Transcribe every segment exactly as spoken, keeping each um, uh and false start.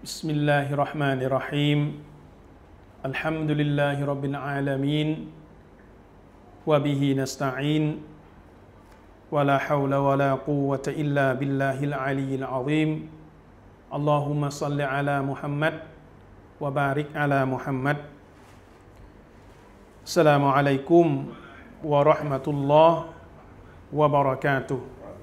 بسم الله الرحمن الرحيم الحمد لله رب العالمين وبه نستعين ولا حول ولا قوة إلا بالله العلي العظيم اللهم صل على محمد وبارك على محمد السلام عليكم ورحمة الله وبركاته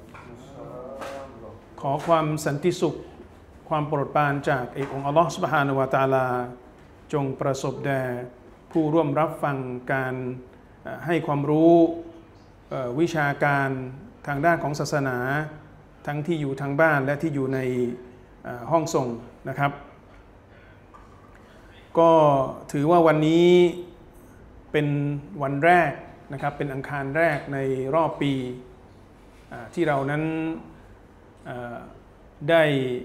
ขอความสันติสุขความโปรดปรานจากเอกองค์อัลลอฮฺซุบฮานะฮูวะตะอาลาจงประสบแด่ผู้ร่วมรับฟังการให้ความรู้วิชาการทางด้านของศาสนาทั้งที่อยู่ทางบ้านและที่อยู่ในห้องส่งนะครับก็ถือว่าวันนี้เป็นวันแรกนะครับเป็นอังคารแรกในรอบปีที่เรานั้นได้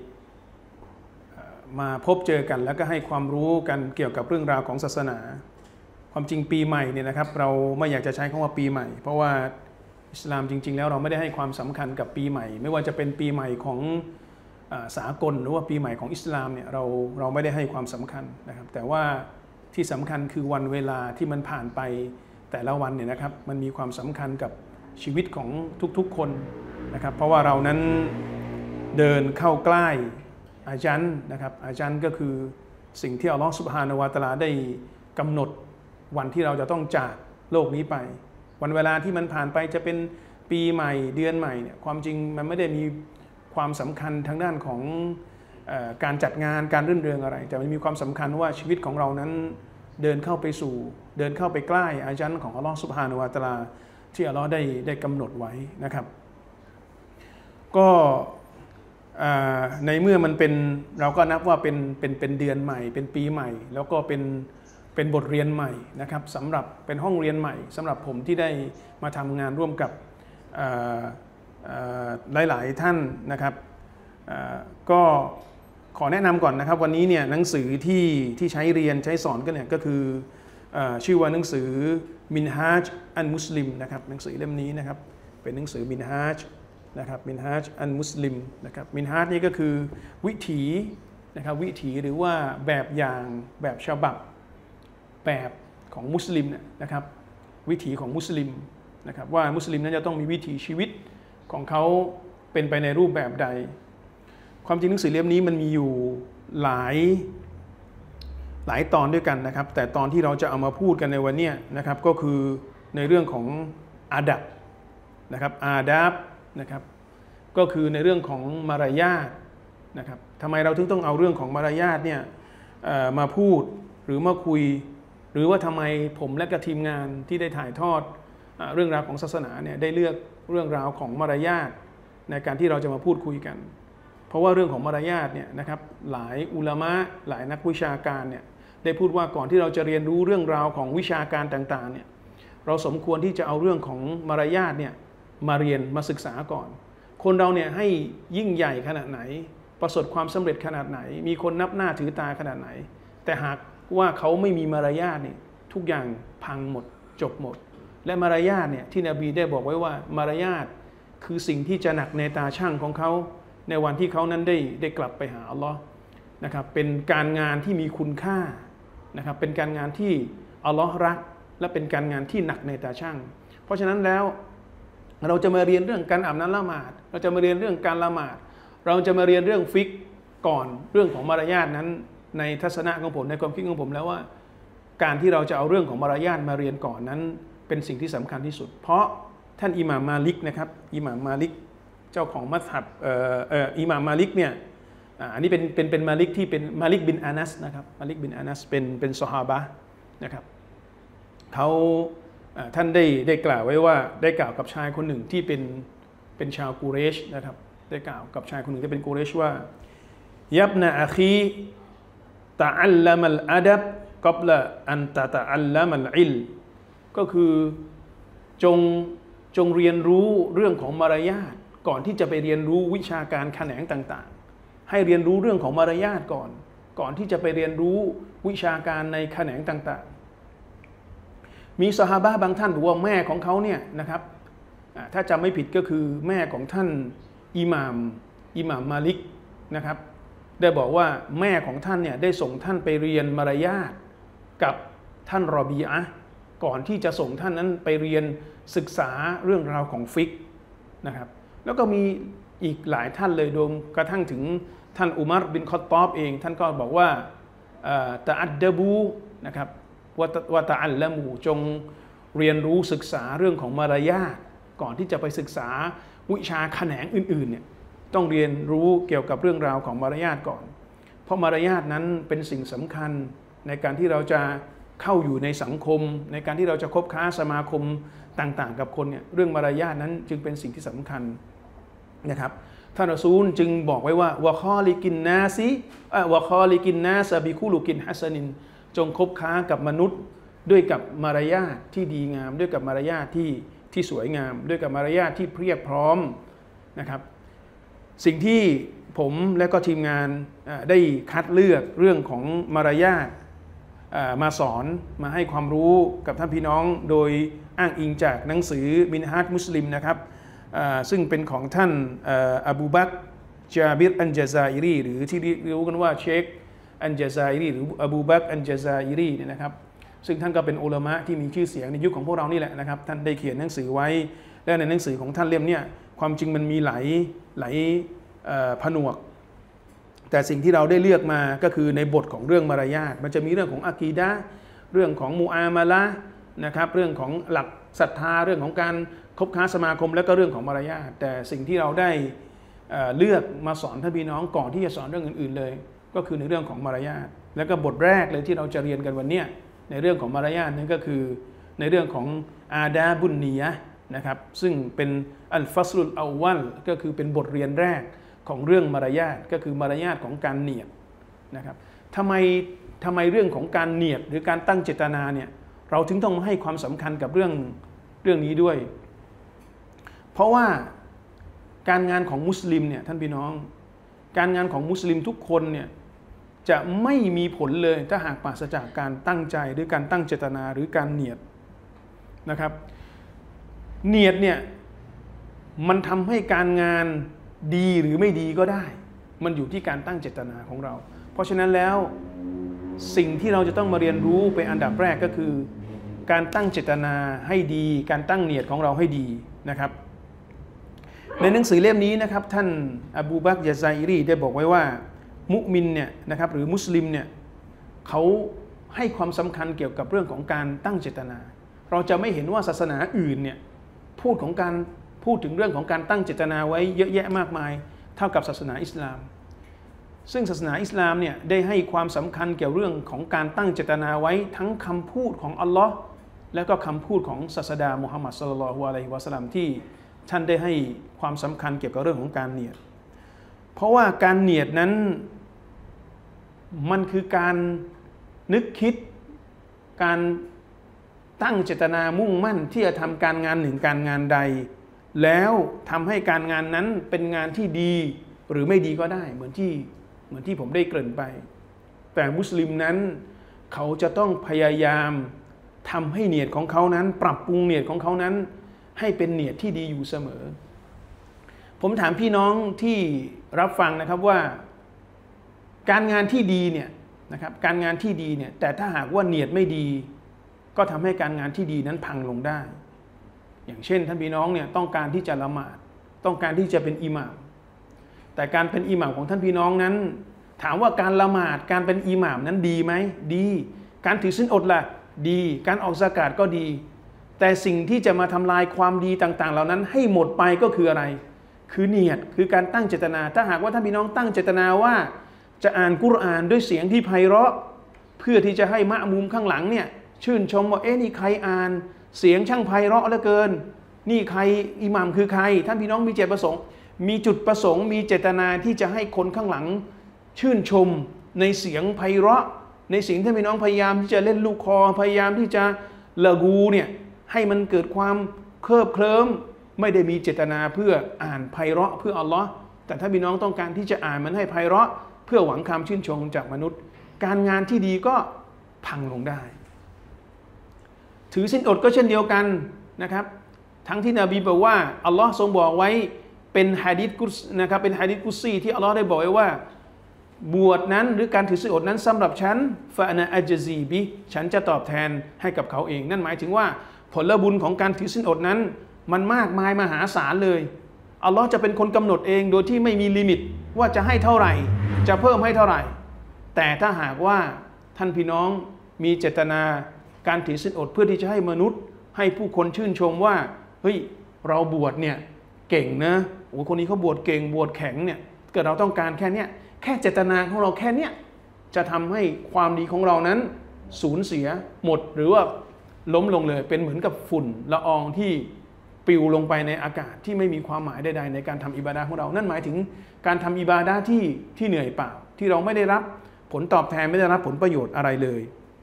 มาพบเจอกันแล้วก็ให้ความรู้กันเกี่ยวกับเรื่องราวของศาสนาความจริงปีใหม่เนี่ยนะครับเราไม่อยากจะใช้คำว่าปีใหม่เพราะว่าอิสลามจริงๆแล้วเราไม่ได้ให้ความสำคัญกับปีใหม่ไม่ว่าจะเป็นปีใหม่ของสากลหรือว่าปีใหม่ของอิสลามเนี่ยเราเราไม่ได้ให้ความสำคัญนะครับแต่ว่าที่สำคัญคือวันเวลาที่มันผ่านไปแต่ละวันเนี่ยนะครับมันมีความสำคัญกับชีวิตของทุกๆคนนะครับเพราะว่าเรานั้นเดินเข้าใกล้อาจันนะครับอาจันก็คือสิ่งที่อัลลอฮฺซุบฮานะฮูวะตะอาลาได้กำหนดวันที่เราจะต้องจากโลกนี้ไปวันเวลาที่มันผ่านไปจะเป็นปีใหม่เดือนใหม่เนี่ยความจริงมันไม่ได้มีความสำคัญทางด้านของเอ่อการจัดงานการรื่นเริงอะไรแต่มันมีความสำคัญว่าชีวิตของเรานั้นเดินเข้าไปสู่เดินเข้าไปใกล้อาจันของอัลลอฮฺซุบฮานะฮูวะตะอาลาที่อัลลอฮฺได้ได้กำหนดไว้นะครับก็ในเมื่อมันเป็นเราก็นับว่าเป็นเป็นเป็นเดือนใหม่เป็นปีใหม่แล้วก็เป็นเป็นบทเรียนใหม่นะครับสำหรับเป็นห้องเรียนใหม่สำหรับผมที่ได้มาทำงานร่วมกับหลายๆท่านนะครับก็ขอแนะนำก่อนนะครับวันนี้เนี่ยหนังสือที่ที่ใช้เรียนใช้สอนกันเนี่ยก็คือชื่อว่าหนังสือมินฮาจอันมุสลิมนะครับหนังสือเล่มนี้นะครับเป็นหนังสือมินฮาจนะครับมินฮาจอันมุสลิมนะครับมินฮาจนี่ก็คือวิถีนะครับวิถีหรือว่าแบบอย่างแบบฉบับแบบของมุสลิมนะครับวิถีของมุสลิมนะครับว่ามุสลิมนั้นจะต้องมีวิถีชีวิตของเขาเป็นไปในรูปแบบใดความจริงหนังสือเล่มนี้มันมีอยู่หลายหลายตอนด้วยกันนะครับแต่ตอนที่เราจะเอามาพูดกันในวันนี้นะครับก็คือในเรื่องของอาดับนะครับอาดับนะครับก็คือในเรื่องของมารยาทนะครับทำไมเราถึงต้องเอาเรื่องของมารยาทเนี่ยมาพูดหรือมาคุยหรือว่าทำไมผมและกับทีมงานที่ได้ถ่ายทอดเรื่องราวของศาสนาเนี่ยได้เลือกเรื่องราวของมารยาทในการที่เราจะมาพูดคุยกันเพราะว่าเรื่องของมารยาทเนี่ยนะครับหลายอุลามะหลายนักวิชาการเนี่ยได้พูดว่าก่อนที่เราจะเรียนรู้เรื่องราวของวิชาการต่างๆเนี่ยเราสมควรที่จะเอาเรื่องของมารยาทเนี่ยมาเรียนมาศึกษาก่อนคนเราเนี่ยให้ยิ่งใหญ่ขนาดไหนประสบความสำเร็จขนาดไหนมีคนนับหน้าถือตาขนาดไหนแต่หากว่าเขาไม่มีมารยาทเนี่ยทุกอย่างพังหมดจบหมดและมารยาทเนี่ยที่นบีได้บอกไว้ว่ามารยาทคือสิ่งที่จะหนักในตาช่างของเขาในวันที่เขานั้นได้ได้กลับไปหาอัลลอฮ์นะครับเป็นการงานที่มีคุณค่านะครับเป็นการงานที่อัลลอฮ์รักและเป็นการงานที่หนักในตาช่างเพราะฉะนั้นแล้วเราจะมาเรียนเรื่องการอาบน้ำละหมาดเราจะมาเรียนเรื่องการละหมาดเราจะมาเรียนเรื่องฟิกก่อนเรื่องของมารยาทนั้นในทัศนะของผมในความคิดของผมแล้วว่าการที่เราจะเอาเรื่องของมารยาทมาเรียนก่อนนั้นเป็นสิ่งที่สำคัญที่สุดเพราะท่านอิหม่ามมาลิกนะครับอิหม่ามมาลิกเจ้าของมัซฮับเอ่อเอ่ออิหม่ามมาลิกเนี่ยอันนี้เป็นเป็นเป็นมาลิกที่เป็นมาลิกบินอานัสนะครับมาลิกบินอานัสเป็นเป็นซอฮาบะห์นะครับเขาท่านได้ได้กล่าวไว้ว่าได้กล่าวกับชายคนหนึ่งที่เป็นเป็นชาวกูเรชนะครับได้กล่าวกับชายคนหนึ่งที่เป็นกูเรชว่ายับนะอะคีตะอัลลัมัลอะดับกับละอันตะตะอัลลัมัลอิลก็คือจงจงเรียนรู้เรื่องของมารยาทก่อนที่จะไปเรียนรู้วิชาการแขนงต่างๆให้เรียนรู้เรื่องของมารยาทก่อนก่อนที่จะไปเรียนรู้วิชาการในแขนงต่างๆมีซอฮาบะห์บางท่านบอกว่าแม่ของเขาเนี่ยนะครับถ้าจำไม่ผิดก็คือแม่ของท่านอิหม่ามอิหม่ามมาลิกนะครับได้บอกว่าแม่ของท่านเนี่ยได้ส่งท่านไปเรียนมารยาทกับท่านรอบีอะห์ก่อนที่จะส่งท่านนั้นไปเรียนศึกษาเรื่องราวของฟิกนะครับแล้วก็มีอีกหลายท่านเลยรวมกระทั่งถึงท่านอุมัรบินคอตตอบเองท่านก็บอกว่าตะอัดดะบูนะครับวะตะอัลละมูจงเรียนรู้ศึกษาเรื่องของมารยาทก่อนที่จะไปศึกษาวิชาแขนงอื่นๆเนี่ยต้องเรียนรู้เกี่ยวกับเรื่องราวของมารยาทก่อนเพราะมารยาทนั้นเป็นสิ่งสำคัญในการที่เราจะเข้าอยู่ในสังคมในการที่เราจะคบค้าสมาคมต่างๆกับคนเนี่ยเรื่องมารยาทนั้นจึงเป็นสิ่งที่สำคัญนะครับท่านรอซูลจึงบอกไว้ว่าวะคอลิกินนาซิวะคอลิกินนาซะบิคุลุกินฮัสนินจงคบค้ากับมนุษย์ด้วยกับมารยาทที่ดีงามด้วยกับมารยาทที่ที่สวยงามด้วยกับมารยาทที่เพียบพร้อมนะครับสิ่งที่ผมและก็ทีมงานได้คัดเลือกเรื่องของมารยาทมาสอนมาให้ความรู้กับท่านพี่น้องโดยอ้างอิงจากหนังสือมินฮาจมุสลิมนะครับซึ่งเป็นของท่านอบูบักรจาบิรอันจาซาอิรีหรือที่เรียกกันว่าเชคอันจาซาอิรีหรืออบูบักรอันจาซาอิรีเนี่ยนะครับซึ่งท่านก็เป็นอุลามะที่มีชื่อเสียงในยุคของพวกเรานี่แหละนะครับท่านได้เขียนหนังสือไว้และในหนังสือของท่านเล่มนี้ความจริงมันมีหลายหลายผนวกแต่สิ่งที่เราได้เลือกมาก็คือในบทของเรื่องมารยาทมันจะมีเรื่องของอะกีดะห์เรื่องของมุอามาละห์นะครับเรื่องของหลักศรัทธาเรื่องของการคบค้าสมาคมและก็เรื่องของมารยาทแต่สิ่งที่เราได้เลือกมาสอนท่านพี่น้องก่อนที่จะสอนเรื่องอื่นๆเลยก็คือในเรื่องของมารยาทแล้วก็บทแรกเลยที่เราจะเรียนกันวันนี้ในเรื่องของมารยาทนั่นก็คือในเรื่องของอาดาบุนนียะห์นะครับซึ่งเป็นอัลฟัสลุลอวัลก็คือเป็นบทเรียนแรกของเรื่องมารยาทก็คือมารยาทของการเนียดนะครับทำไมทำไมเรื่องของการเนียดหรือการตั้งเจตนาเนี่ยเราถึงต้องให้ความสำคัญกับเรื่องเรื่องนี้ด้วยเพราะว่าการงานของมุสลิมเนี่ยท่านพี่น้องการงานของมุสลิมทุกคนเนี่ยจะไม่มีผลเลยถ้าหากปราศจากการตั้งใจหรือการตั้งเจตนาหรือการเนียดนะครับเนียดเนี่ยมันทำให้การงานดีหรือไม่ดีก็ได้มันอยู่ที่การตั้งเจตนาของเราเพราะฉะนั้นแล้วสิ่งที่เราจะต้องมาเรียนรู้เป็นอันดับแรกก็คือการตั้งเจตนาให้ดีการตั้งเนียดของเราให้ดีนะครับในหนังสือเล่มนี้นะครับท่านอบูบักรยะซาอิรีได้บอกไว้ว่ามุมินเนี่ยนะครับหรือมุสลิมเนี่ยเขาให้ความสำคัญเกี่ยวกับเรื่องของการตั้งเจตนาเราจะไม่เห็นว่าศาสนาอื่นเนี่ยพูดของการพูดถึงเรื่องของการตั้งเจตนาไว้เยอะแยะมากมายเท่ากับศาสนาอิสลามซึ่งศาสนาอิสลามเนี่ยได้ให้ความสำคัญเกี่ยวเรื่องของการตั้งเจตนาไว้ทั้งคำพูดของอัลลอฮ์และก็คำพูดของศาสดามุฮัมมัดศ็อลลัลลอฮุอะลัยฮิวะซัลลัมที่ท่านได้ให้ความสำคัญเกี่ยวกับเรื่องของการเนียดเพราะว่าการเนียดนั้นมันคือการนึกคิดการตั้งเจตนามุ่งมั่นที่จะทำการงานหนึ่งการงานใดแล้วทำให้การงานนั้นเป็นงานที่ดีหรือไม่ดีก็ได้เหมือนที่เหมือนที่ผมได้เกริ่นไปแต่มุสลิมนั้นเขาจะต้องพยายามทำให้เนียดของเขานั้นปรับปรุงเนียดของเขานั้นให้เป็นเนียดที่ดีอยู่เสมอผมถามพี่น้องที่รับฟังนะครับว่าการงานที่ดีเนี่ยนะครับการงานที่ดีเนี่ยแต่ถ้าหากว่าเนียดไม่ดีก็ทำให้การงานที่ดีนั้นพังลงได้อย่างเช่นท่านพี่น้องเนี่ยต้องการที่จะละหมาดต้องการที่จะเป็นอิหม่ามแต่การเป็นอิหม่ามของท่านพี่น้องนั้นถามว่าการละหมาดการเป็นอิหม่ามนั้นดีไหมดีการถือศีลอดล่ะดีการออกซะกาตก็ดีแต่สิ่งที่จะมาทำลายความดีต่างๆเหล่านั้นให้หมดไปก็คืออะไรคือเนียดคือการตั้งเจตนาถ้าหากว่าท่านพี่น้องตั้งเจตนาว่าจะอ่านกุรอานด้วยเสียงที่ไพเราะเพื่อที่จะให้มะมุมข้างหลังเนี่ยชื่นชมว่าเอ๊ะนี่ใครอ่านเสียงช่างไพเราะเหลือเกินนี่ใครอิหม่ามคือใครท่านพี่น้องมีเจตประสงค์มีจุดประสงค์มีเจตนาที่จะให้คนข้างหลังชื่นชมในเสียงไพเราะในเสียงที่พี่น้องพยายามที่จะเล่นลูกคอพยายามที่จะละกูเนี่ยให้มันเกิดความเคลิบเคลิ้มไม่ได้มีเจตนาเพื่ออ่านไพเราะเพื่ออัลลอฮ์แต่ถ้าพี่น้องต้องการที่จะอ่านมันให้ไพเราะเพื่อหวังคำชื่นชมจากมนุษย์การงานที่ดีก็พังลงได้ถือศีลอดก็เช่นเดียวกันนะครับทั้งที่นบีบอกว่าอัลลอฮ์ทรงบอกไว้เป็นหะดีษกุษนะครับเป็นหะดีษกุษซีที่อัลลอฮ์ได้บอกไว้ว่าบวชนั้นหรือการถือศีลอดนั้นสำหรับฉันฟานะอัจซีบิฉันจะตอบแทนให้กับเขาเองนั่นหมายถึงว่าผลบุญของการถือศีลอดนั้นมันมากมายมหาศาลเลยอัลลอฮ์จะเป็นคนกำหนดเองโดยที่ไม่มีลิมิตว่าจะให้เท่าไหร่จะเพิ่มให้เท่าไหร่แต่ถ้าหากว่าท่านพี่น้องมีเจตนาการถือศีลอดเพื่อที่จะให้มนุษย์ให้ผู้คนชื่นชมว่าเฮ้ยเราบวชเนี่ยเก่งนะโอ้คนนี้เขาบวชเก่งบวชแข็งเนี่ยเกิดเราต้องการแค่เนี้ยแค่เจตนาของเราแค่เนี้ยจะทำให้ความดีของเรานั้นสูญเสียหมดหรือว่าล้มลงเลยเป็นเหมือนกับฝุ่นละอองที่ปลิวลงไปในอากาศที่ไม่มีความหมายใดๆในการทำอิบาดะห์ของเรานั่นหมายถึงการทำอิบาดะห์ที่ที่เหนื่อยเปล่าที่เราไม่ได้รับผลตอบแทนไม่ได้รับผลประโยชน์อะไรเลย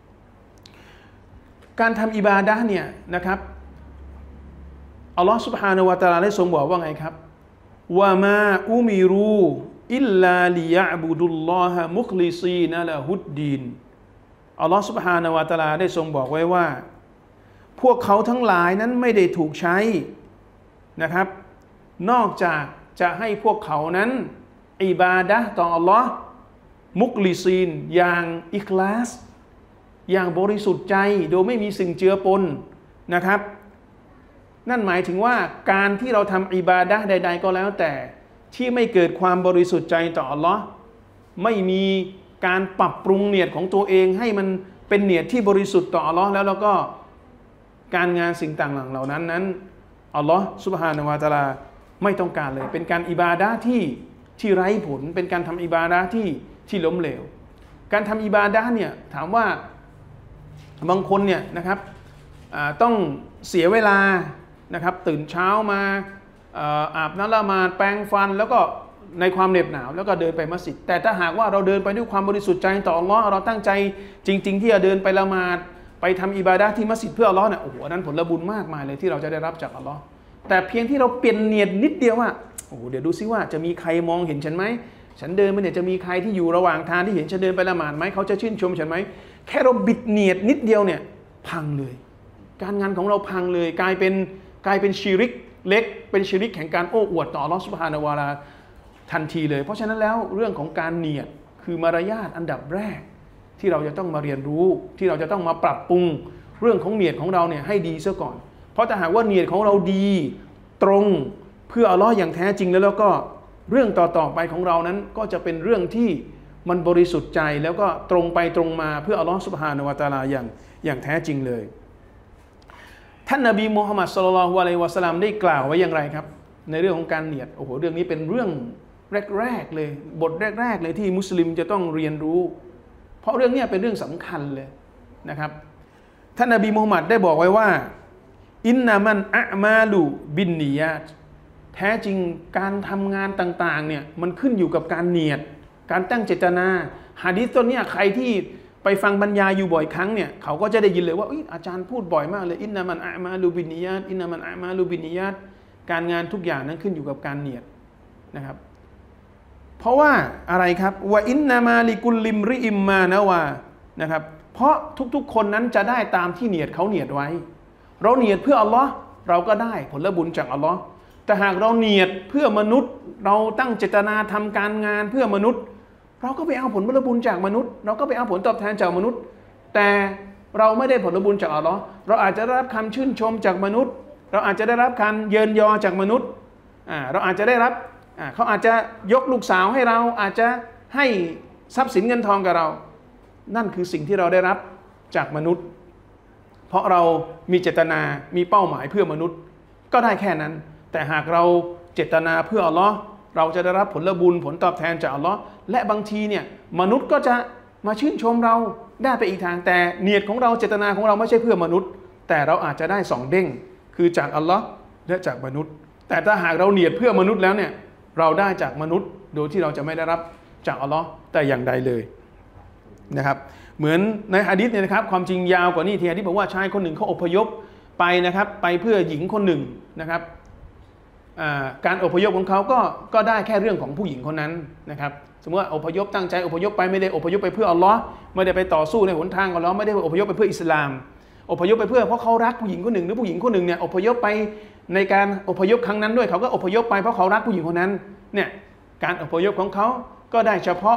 การทำอิบาดะห์เนี่ยนะครับอัลลอฮฺ سبحانه และ تعالى ได้ทรงบอกว่าไงครับว่ามาอุมิรูอิลลาลิยะบุดุลลอฮะมุคลิซีนะละฮุดดีนอัลลอฮฺ سبحانه และ تعالى ได้ทรงบอกไว้ว่าพวกเขาทั้งหลายนั้นไม่ได้ถูกใช้นะครับนอกจากจะให้พวกเขานั้นอิบาดะห์ต่ออัลลอฮ์มุคลิซีนอย่างอิคลาสอย่างบริสุทธิ์ใจโดยไม่มีสิ่งเจือปนนะครับนั่นหมายถึงว่าการที่เราทำอิบาดะห์ใดๆก็แล้วแต่ที่ไม่เกิดความบริสุทธิ์ใจต่ออัลลอฮ์ไม่มีการปรับปรุงเนียดของตัวเองให้มันเป็นเนียดที่บริสุทธิ์ต่ออัลลอฮ์แล้วแล้วก็การงานสิ่งต่างๆเหล่านั้นนั้นอัลลอฮ์ซุบฮานะฮูวะตะอาลาไม่ต้องการเลยเป็นการอิบาดะห์ที่ที่ไร้ผลเป็นการทำอิบาดะห์ที่ที่ล้มเหลวการทำอิบาดะห์เนี่ยถามว่าบางคนเนี่ยนะครับต้องเสียเวลานะครับตื่นเช้ามาอาบน้ำละหมาดแปรงฟันแล้วก็ในความเหน็บหนาวแล้วก็เดินไปมัสยิดแต่ถ้าหากว่าเราเดินไปด้วยความบริสุทธิ์ใจต่ออัลลอฮ์เราตั้งใจจริงๆที่จะเดินไปละหมาดไปทำอิบาดะห์ที่มัสยิดเพื่ออัลลอฮ์เนี่ยโอ้โหนั้นผลบุญมากมายเลยที่เราจะได้รับจากอัลลอฮ์แต่เพียงที่เราเปลี่ยนเนียดนิดเดียวว่าโอ้โหเดี๋ยวดูซิว่าจะมีใครมองเห็นฉันไหมฉันเดินไปเนี่ยจะมีใครที่อยู่ระหว่างทางที่เห็นฉันเดินไปละหมาดไหมเขาจะชื่นชมฉันไหมแค่เราบิดเนียดนิดเดียวเนี่ยพังเลยการงานของเราพังเลยกลายเป็นกลายเป็นชิริกเล็กเป็นชิริกแห่งการโอ้อวดต่ออัลลอฮฺซุบฮานะฮูวะตะอาลาทันทีเลยเพราะฉะนั้นแล้วเรื่องของการเนียดคือมารยาทอันดับแรกที่เราจะต้องมาเรียนรู้ที่เราจะต้องมาปรับปรุงเรื่องของเนียดของเราเนี่ยให้ดีซะก่อนเพราะถ้าหากว่าเนียดของเราดีตรงเพื่ออัลลอฮ์อย่างแท้จริงแล้วแล้วก็เรื่องต่อๆไปของเรานั้นก็จะเป็นเรื่องที่มันบริสุทธิ์ใจแล้วก็ตรงไปตรงมาเพื่ออัลลอฮ์ซุบฮานะฮูวะตะอาลาอย่างอย่างแท้จริงเลยท่านนบีมุฮัมมัดศ็อลลัลลอฮุอะลัยฮิวะซัลลัมได้กล่าวไว้อย่างไรครับในเรื่องของการเนียดโอ้โหเรื่องนี้เป็นเรื่องแรกๆเลยบทแรกๆเลยที่มุสลิมจะต้องเรียนรู้เพราะเรื่องนี้เป็นเรื่องสำคัญเลยนะครับท่านนบีมุฮัมมัดได้บอกไว้ว่าอินนามันอะมาลูบินนียาตแท้จริงการทำงานต่างๆเนี่ยมันขึ้นอยู่กับการเนียดการตั้งเจตนาหะดีษตัวเนี้ยใครที่ไปฟังบรรยายอยู่บ่อยครั้งเนี่ยเขาก็จะได้ยินเลยว่าอาจารย์พูดบ่อยมากเลยอินนามันอะมาลูบินนียาตอินนามันอะมาลูบินนียาตการงานทุกอย่างนั้นขึ้นอยู่กับการเนียดนะครับเพราะว่าอะไรครับว่าอินนามาลิกุลลิมริอิมมานะวานะครับเพราะทุกๆคนนั้นจะได้ตามที่เนียดเขาเนียดไว้เราเนียดเพื่ออัลลอฮ์เราก็ได้ผลบุญจากอัลลอฮ์แต่หากเราเนียดเพื่อมนุษย์เราตั้งเจตนาทำการงานเพื่อมนุษย์เราก็ไปเอาผลบุญจากมนุษย์เราก็ไปเอาผลตอบแทนจากมนุษย์แต่เราไม่ได้ผลบุญจากอัลลอฮ์เราอาจจะได้รับคำชื่นชมจากมนุษย์เราอาจจะได้รับการเยินยอจากมนุษย์อ่าเราอาจจะได้รับอ่าเขาอาจจะยกลูกสาวให้เราอาจจะให้ทรัพย์สินเงินทองกับเรานั่นคือสิ่งที่เราได้รับจากมนุษย์เพราะเรามีเจตนามีเป้าหมายเพื่อมนุษย์ก็ได้แค่นั้นแต่หากเราเจตนาเพื่ออัลลอฮ์เราจะได้รับผลบุญผลตอบแทนจากอัลลอฮ์และบางทีเนี่ยมนุษย์ก็จะมาชื่นชมเราได้ไปอีกทางแต่เนียดของเราเจตนาของเราไม่ใช่เพื่อมนุษย์แต่เราอาจจะได้สองเด้งคือจากอัลลอฮ์และจากมนุษย์แต่ถ้าหากเราเนียดเพื่อมนุษย์แล้วเนี่ยเราได้จากมนุษย์โดยที่เราจะไม่ได้รับจากอัลลอฮ์แต่อย่างใดเลยนะครับเหมือนในหะดีษเนี่ยนะครับความจริงยาวกว่านี้ที่หะดีษบอกว่าชายคนหนึ่งเขาอพยพไปนะครับไปเพื่อหญิงคนหนึ่งนะครับการอพยพของเขาก็ก็ได้แค่เรื่องของผู้หญิงคนนั้นนะครับสมมติว่าอพยพตั้งใจอพยพไปไม่ได้อพยพไปเพื่ออัลลอฮ์ไม่ได้ไปต่อสู้ในหนทางของอัลลอฮ์ไม่ได้อพยพไปเพื่ออิสลามอพยพไปเพื่อเพราะเขารักผู้หญิงคนหนึ่งหรือผู้หญิงคนหนึ่งเนี่ยอพยพไปในการอพยพครั้งนั้นด้วยเขาก็อพยพไปเพราะเขารักผู้หญิงคนนั้นเนี่ยการอพยพของเขาก็ได้เฉพาะ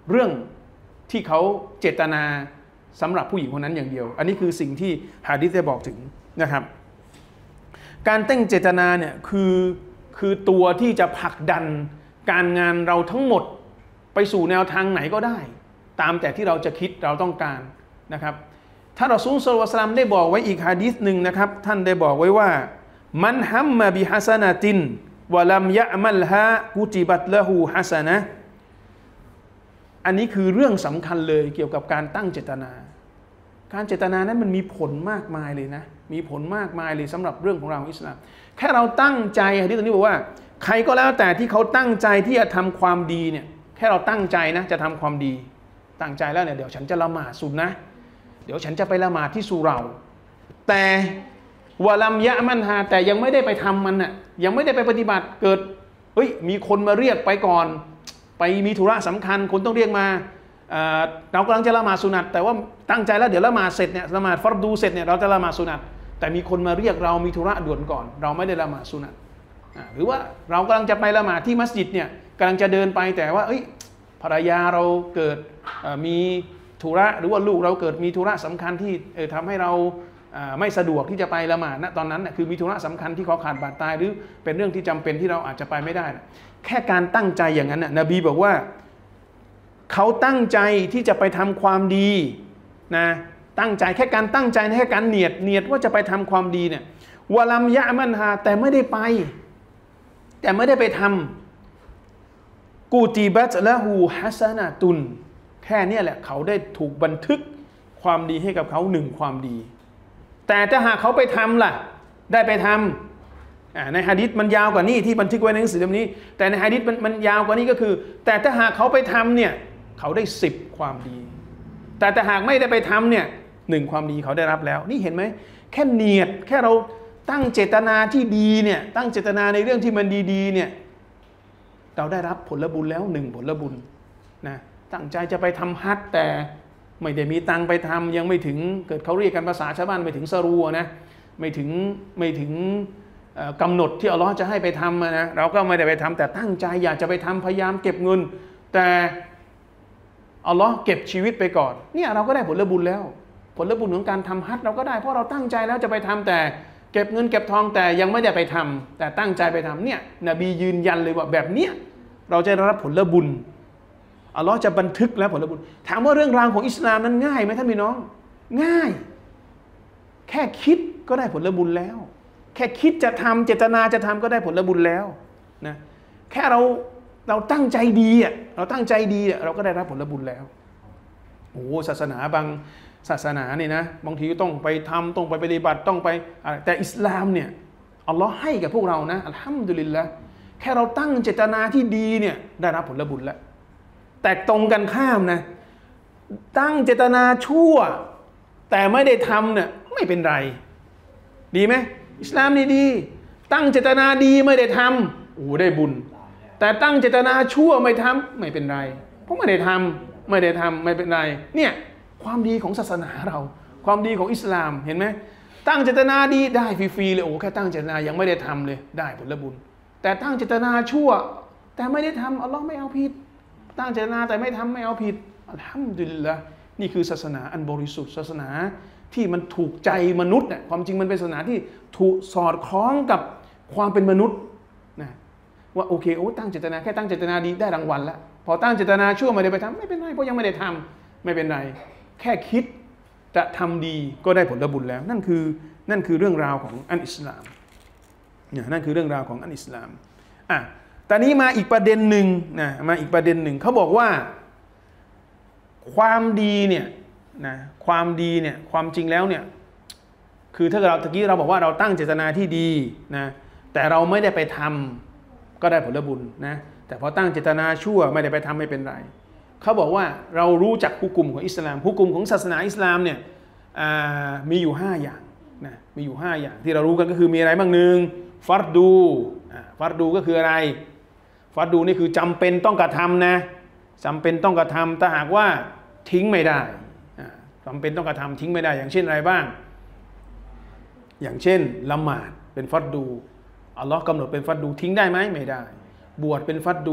เรื่องที่เขาเจตนาสำหรับผู้หญิงคนนั้นอย่างเดียวอันนี้คือสิ่งที่หะดีษได้บอกถึงนะครับการตั้งเจตนาเนี่ยคือคือตัวที่จะผลักดันการงานเราทั้งหมดไปสู่แนวทางไหนก็ได้ตามแต่ที่เราจะคิดเราต้องการนะครับถ้ารอซูลศ็อลลัลลอฮุอะลัยฮิวะซัลลัมได้บอกไว้อีกหะดีษหนึ่งนะครับท่านได้บอกไว้ว่ามันฮัมมะบิฮะซะนะตินวะลัมยะมัลฮากุติบัตละฮูฮะซะนะห์อันนี้คือเรื่องสำคัญเลยเกี่ยวกับการตั้งเจตนาการเจตนานั้นมันมีผลมากมายเลยนะมีผลมากมายเลยสำหรับเรื่องของเราอิสลามแค่เราตั้งใจหะดีษตัวนี้บอกว่าใครก็แล้วแต่ที่เขาตั้งใจที่จะทำความดีเนี่ยแค่เราตั้งใจนะจะทำความดีตั้งใจแล้วเนี่ยเดี๋ยวฉันจะละหมาดสุนนะเดี๋ยวฉันจะไปละหมาดที่สุเราแต่วะลัมยะมันฮาแต่ยังไม่ได้ไปทำมันน่ะยังไม่ได้ไปปฏิบัติเกิดเฮ้ยมีคนมาเรียกไปก่อนไปมีธุระสำคัญคนต้องเรียกมาเรากำลังจะละหมาดสุนัตแต่ว่าตั้งใจแล้วเดี๋ยวละหมาดเสร็จเนี่ยละหมาดฟัรดูเสร็จเนี่ยเราจะละหมาดสุนัตแต่มีคนมาเรียกเรามีธุระด่วนก่อนเราไม่ได้ละหมาดสุนัตหรือว่าเรากำลังจะไปละหมาดที่มัสยิดเนี่ยกำลังจะเดินไปแต่ว่าเอ้ยภรรยาเราเกิดมีธุระหรือว่าลูกเราเกิดมีธุระสำคัญที่ทำให้เราไม่สะดวกที่จะไปละหมาดนะตอนนั้นคือมีธุระสำคัญที่เขาขาดบาดตายหรือเป็นเรื่องที่จำเป็นที่เราอาจจะไปไม่ได้แค่การตั้งใจอย่างนั้นนบีบอกว่าเขาตั้งใจที่จะไปทำความดีนะตั้งใจแค่การตั้งใจแค่การเนียดเนียดว่าจะไปทำความดีเนี่ยวะลัมยะมันฮาแต่ไม่ได้ไปแต่ไม่ได้ไปทำกูติบัตละฮูฮัสนะตุนแค่นี้แหละเขาได้ถูกบันทึกความดีให้กับเขาหนึ่งความดีแต่ถ้าหากเขาไปทำล่ะได้ไปทำในหะดีษมันยาวกว่านี้ที่บันทึกไว้ในหนังสือเล่มนี้แต่ในหะดีษมันมันยาวกว่านี้ก็คือแต่ถ้าหากเขาไปทำเนี่ยเขาได้สิบความดีแต่ถ้าหากไม่ได้ไปทำเนี่ยหนึ่งความดีเขาได้รับแล้วนี่เห็นไหมแค่เนียดแค่เราตั้งเจตนาที่ดีเนี่ยตั้งเจตนาในเรื่องที่มันดีๆเนี่ยเราได้รับผลบุญแล้วหนึ่งผลบุญนะตั้งใจจะไปทำฮัจญ์แต่ไม่ได้มีตังไปทำยังไม่ถึงเกิดเขาเรียกกันภาษาชาวบ้านไม่ถึงซะรูนะไม่ถึงไม่ถึงกำหนดที่อัลลอฮ์จะให้ไปทำนะเราก็ไม่ได้ไปทำแต่ตั้งใจอยากจะไปทำพยายามเก็บเงินแต่อัลลอฮ์เก็บชีวิตไปก่อนเนี่ยเราก็ได้ผลบุญแล้วผลบุญของการทำฮัจญ์เราก็ได้เพราะเราตั้งใจแล้วจะไปทำแต่เก็บเงินเก็บทองแต่ยังไม่ได้ไปทำแต่ตั้งใจไปทำเนี่ยนบียืนยันเลยว่าแบบเนี้ยเราจะได้รับผลบุญอัลลอฮ์จะบันทึกแล้วผลบุญถามว่าเรื่องราวของอิสลามนั้นง่ายไหมท่านพี่น้องง่ายแค่คิดก็ได้ผลบุญแล้วแค่คิดจะทำเจตนาจะทำก็ได้ผลบุญแล้วนะแค่เราเราตั้งใจดีอ่ะเราตั้งใจดีอ่ะเราก็ได้รับผลบุญแล้วโอ้ศาสนาบางศาสนาเนี่ยนะบางทีต้องไปทำต้องไปปฏิบัติต้องไปแต่อิสลามเนี่ยอัลลอฮ์ให้กับพวกเรานะอัลฮัมดุลิลละห์แค่เราตั้งเจตนาที่ดีเนี่ยได้รับผลบุญแล้วแต่ตรงกันข้ามนะตั้งเจตนาชั่วแต่ไม่ได้ทำเนี่ยไม่เป็นไรดีไหมอิสลามนี่ดีตั้งเจตนาดีไม่ได้ทำโอ้ได้บุญแต่ตั้งเจตนาชั่วไม่ทำไม่เป็นไรเพราะไม่ได้ทำไม่ได้ทำไม่เป็นไรเนี่ยความดีของศาสนาเราความดีของอิสลามเห็นไหมตั้งเจตนาดีได้ฟรีๆเลยโอ้แค่ตั้งเจตนายังไม่ได้ทำเลยได้ผลบุญแต่ตั้งเจตนาชั่วแต่ไม่ได้ทำอัลลอฮ์ไม่เอาผิดตั้งเจตนาแต่ไม่ทำไม่เอาผิดอัลฮัมดุลิลละห์นี่คือศาสนาอันบริสุทธิ์ศาสนาที่มันถูกใจมนุษย์เนี่ยความจริงมันเป็นศาสนาที่ถูกสอดคล้องกับความเป็นมนุษย์นะว่าโอเคโอ้ตั้งเจตนาแค่ตั้งเจตนาดีได้รางวัลแล้วพอตั้งเจตนาชั่วไม่ได้ไปทำไม่เป็นไรเพราะยังไม่ได้ทำไม่เป็นไรแค่คิดจะทำดีก็ได้ผลบุญแล้วนั่นคือนั่นคือเรื่องราวของอันอิสลามเนี่ยนั่นคือเรื่องราวของอันอิสลามอ่ะตอนนี้มาอีกประเด็นหนึ่งนะมาอีกประเด็นหนึ่งเขาบอกว่าความดีเนี่ยนะความดีเนี่ยความจริงแล้วเนี่ยคือถ้าเราตะกี้เราบอกว่าเราตั้งเจตนาที่ดีนะแต่เราไม่ได้ไปทำก็ได้ผลบุญนะแต่พอตั้งเจตนาชั่วไม่ได้ไปทำไม่เป็นไรเขาบอกว่าเรารู้จักฮุกุมของอิสลามฮุกุมของศาสนาอิสลามเนี่ยมีอยู่ห้าอย่างนะมีอยู่ห้าอย่างที่เรารู้กันก็คือมีอะไรบ้างหนึ่งฟัรดูฟัรดูก็คืออะไรฟัรดูนี่คือจำเป็นต้องกระทำนะจำเป็นต้องกระทำถ้าหากว่าทิ้งไม่ได้จำเป็นต้องกระทำทิ้งไม่ได้อย่างเช่นอะไรบ้างอย่างเช่นละหมาดเป็นฟัรดูอัลลอฮ์กำหนดเป็นฟัรดูทิ้งได้ไหมไม่ได้บวชเป็นฟัรดู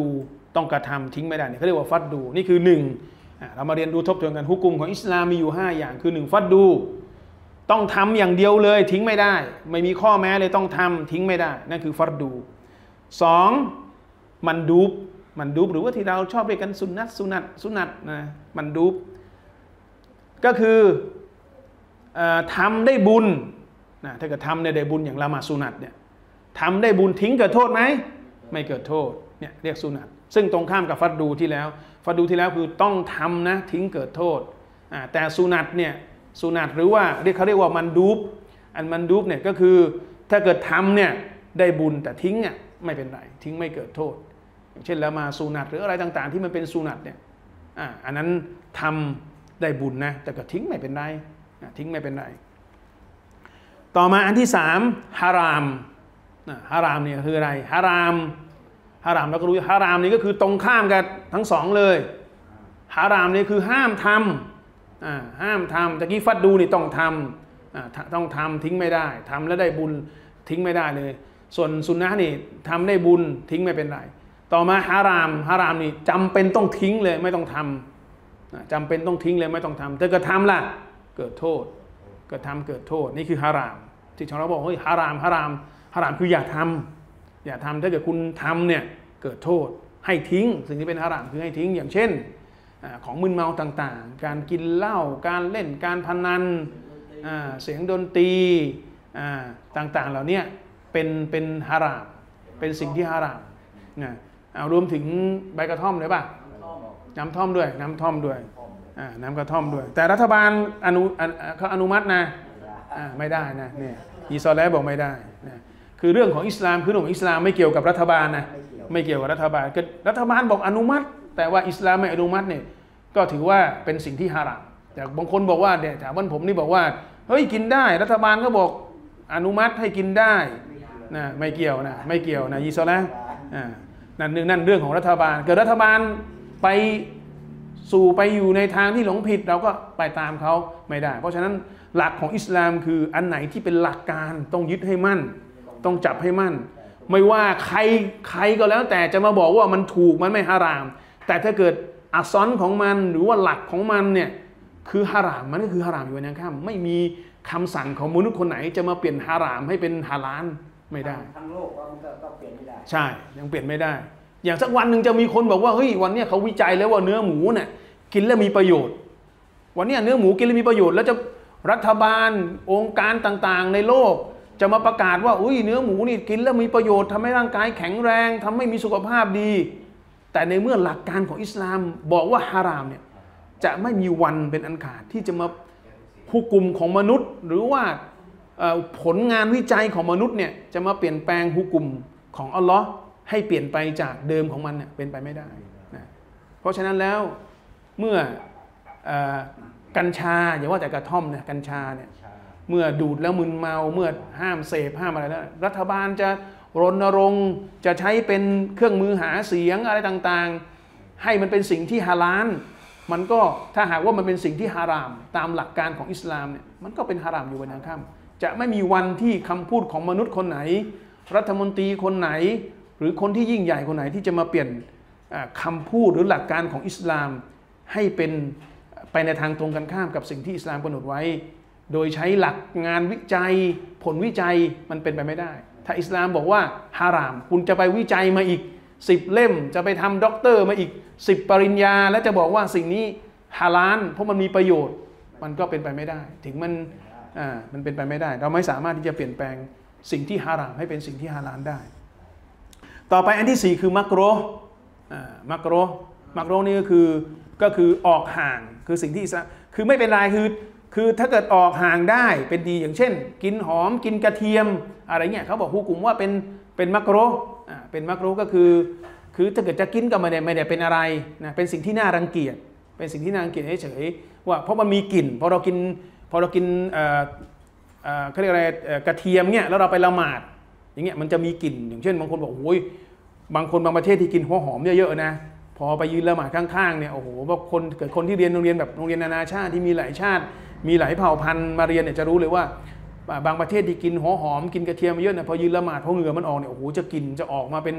ต้องกระทำทิ้งไม่ได้เนี่ยเขาเรียกว่าฟัดดูนี่คือหนึ่งเรามาเรียนดูทบทวนกันฮุกกุมของอิสลามมีอยู่ห้าอย่างคือหนึ่งฟัดดูต้องทำอย่างเดียวเลยทิ้งไม่ได้ไม่มีข้อแม้เลยต้องทำทิ้งไม่ได้นั่นคือฟัดดูสองมันดูบมันดูบหรือว่าที่เราชอบเรียกกันสุนนัตสุนัตสุนัตนะมันดูบก็คือทำได้บุญนะถ้าเกิดทำได้บุญอย่างละหมาดสุนัตเนี่ยทำได้บุญทิ้งเกิดโทษไหมไม่เกิดโทษเนี่ยเรียกสุนัตซึ่งตรงข้ามกับฟัดดูที่แล้วฟัดดูที่แล้วคือต้องทำนะทิ้งเกิดโทษแต่สุนัตเนี่ยสุนัตหรือว่าเรียกเขาเรียกว่ามันดูบอันมันดูบเนี่ยก็คือถ้าเกิดทำเนี่ยได้บุญแต่ทิ้งเนี่ยไม่เป็นไรทิ้งไม่เกิดโทษอย่างเช่นละหมาดสุนัตหรืออะไรต่างๆที่มันเป็นสุนัตเนี่ยอันนั้นทำได้บุญนะแต่ก็ทิ้งไม่เป็นไรทิ้งไม่เป็นไรต่อมาอันที่สามฮารามฮารามเนี่ยคืออะไรฮารามฮารามเราก็รู้ฮารามนี่ก็คือตรงข้ามกันทั้งสองเลยฮารามนี่คือห้ามทำห้ามทำตะกี้ฟัดดูนี่ต้องทำต้องทำทิ้งไม่ได้ทำแล้วได้บุญทิ้งไม่ได้เลยส่วนสุนนะนี่ทำได้บุญทิ้งไม่เป็นไรต่อมาฮารามฮารามนี่จำเป็นต้องทิ้งเลยไม่ต้องทำจำเป็นต้องทิ้งเลยไม่ต้องทำแต่ก็ทำล่ะเกิดโทษเกิดทำเกิดโทษนี่คือฮารามที่ชาวเราบอกเฮ้ยฮารามฮารามฮารามคืออย่าทำอย่าทำถ้าเกิดคุณทำเนี่ยเกิดโทษให้ทิ้งสิ่งที่เป็นฮารามคือให้ทิ้งอย่างเช่นของมึนเมาต่างๆการกินเหล้าการเล่นการพนันเสียงดนตรีต่างๆเหล่านี้เป็นเป็นฮารามเป็นสิ่งที่ฮารามนะเอารวมถึงใบกระท่อมเลยป่ะน้ำท่อมด้วยน้ำท่อมด้วยน้ำกระท่อมด้วยแต่รัฐบาลอนุเขาอนุมัตินะไม่ได้นะเนี่ยอิสราเอลบอกไม่ได้นะคือเรื่องของอิสลามคือเรื่องของอิสลามไม่เกี่ยวกับรัฐบาลนะไม่เกี่ยวกับรัฐบาลก็รัฐบาลบอกอนุมัติแต่ว่าอิสลามไม่อนุมัติเนี่ยก็ถือว่าเป็นสิ่งที่ฮารามแต่บางคนบอกว่าเนี่ยถามว่าผมนี่บอกว่าเฮ้ยกินได้รัฐบาลก็บอกอนุมัติให้กินได้นะไม่เกี่ยวนะไม่เกี่ยวนะอิสราเอลนั่นนั่นเรื่องของรัฐบาลเกิดรัฐบาลไปสู่ไปอยู่ในทางที่หลงผิดเราก็ไปตามเขาไม่ได้เพราะฉะนั้นหลักของอิสลามคืออันไหนที่เป็นหลักการต้องยึดให้มั่นต้องจับให้มั่นไม่ว่าใครใครก็แล้วแต่จะมาบอกว่ามันถูกมันไม่ฮารามแต่ถ้าเกิดอัศอนของมันหรือว่าหลักของมันเนี่ยคือฮารามมันก็คือฮารามอยู่ในข้ามไม่มีคำสั่งของมนุษย์คนไหนจะมาเปลี่ยนฮารามให้เป็นฮาลาลไม่ได้ทั้งโลกมันก็เปลี่ยนไม่ได้ใช่ยังเปลี่ยนไม่ได้อย่างสักวันหนึ่งจะมีคนบอกว่าเฮ้ยวันนี้เขาวิจัยแล้วว่าเนื้อหมูเนี่ยกินแล้วมีประโยชน์วันนี้เนื้อหมูกินแล้วมีประโยชน์แล้วจะรัฐบาลองค์การต่างๆในโลกจะมาประกาศว่าอุ้ยเนื้อหมูนี่กินแล้วมีประโยชน์ทำให้ร่างกายแข็งแรงทำให้มีสุขภาพดีแต่ในเมื่อหลักการของอิสลามบอกว่าฮารามเนี่ยจะไม่มีวันเป็นอันขาดที่จะมาฮุกุมของมนุษย์หรือว่าผลงานวิจัยของมนุษย์เนี่ยจะมาเปลี่ยนแปลงฮุกุมของอัลลอฮ์ให้เปลี่ยนไปจากเดิมของมันเนี่ยเป็นไปไม่ได้นะเพราะฉะนั้นแล้วเมื่อกัญชาอย่าว่าแต่กระท่อมเนี่ยกัญชาเนี่ยเมื่อดูดแล้วมึนเมาเมื่อห้ามเสพห้ามอะไรแล้วรัฐบาลจะรณรงค์จะใช้เป็นเครื่องมือหาเสียงอะไรต่างๆให้มันเป็นสิ่งที่ฮาลาลมันก็ถ้าหากว่ามันเป็นสิ่งที่ฮารามตามหลักการของอิสลามเนี่ยมันก็เป็นฮารามอยู่บนทางข้ามจะไม่มีวันที่คำพูดของมนุษย์คนไหนรัฐมนตรีคนไหนหรือคนที่ยิ่งใหญ่คนไหนที่จะมาเปลี่ยนคำพูดหรือหลักการของอิสลามให้เป็นไปในทางตรงกันข้ามกับสิ่งที่อิสลามกำหนดไว้โดยใช้หลักงานวิจัยผลวิจัยมันเป็นไปไม่ได้ถ้าอิสลามบอกว่าฮารามคุณจะไปวิจัยมาอีกสิบเล่มจะไปทำด็อกเตอร์มาอีกสิบปริญญาแล้วจะบอกว่าสิ่งนี้ฮาลาลเพราะมันมีประโยชน์มันก็เป็นไปไม่ได้ถึงมันอ่ามันเป็นไปไม่ได้เราไม่สามารถที่จะเปลี่ยนแปลงสิ่งที่ฮารามให้เป็นสิ่งที่ฮาลาลได้ต่อไปอันที่สี่คือมักโรอ่ามักโรมักโรนี่ก็คือก็คือออกห่างคือสิ่งที่คือไม่เป็นไรคือคือถ้าเกิดออกห่างได้เป็นดีอย่างเช่นกินหอมกินกระเทียมอะไรเงี้ยเขาบอกฮุกุมว่าเป็นเป็นมักโรอ่าเป็นมักโรก็คือคือถ้าเกิดจะกินก็ไม่ได้ไม่ได้เป็นอะไรนะเป็นสิ่งที่น่ารังเกียจเป็นสิ่งที่น่ารังเกียจเฉยๆว่าเพราะมันมีกลิ่นพอเรากินพอเรากินเอ่อเอ่อเขาเรียกอะไรกระเทียมเนี่ยแล้วเราไปละหมาดอย่างเงี้ยมันจะมีกลิ่นอย่างเช่นบางคนบอกโอ้ยบางคนบางประเทศที่กินหัวหอมเยอะๆนะพอไปยืนละหมาดข้างๆเนี่ยโอ้โหบางคนเกิดคนที่เรียนโรงเรียนแบบโรงเรียนนานาชาติที่มีหลายชาติมีหลายเผ่าพันธุ์มาเรียนเนี่ยจะรู้เลยว่าบางประเทศที่กินหัวหอมกินกระเทียมเยอะเนี่ยพอยืนละหมาดพอเหงื่อมันออกเนี่ยโอ้โหจะกลิ่นจะออกมาเป็น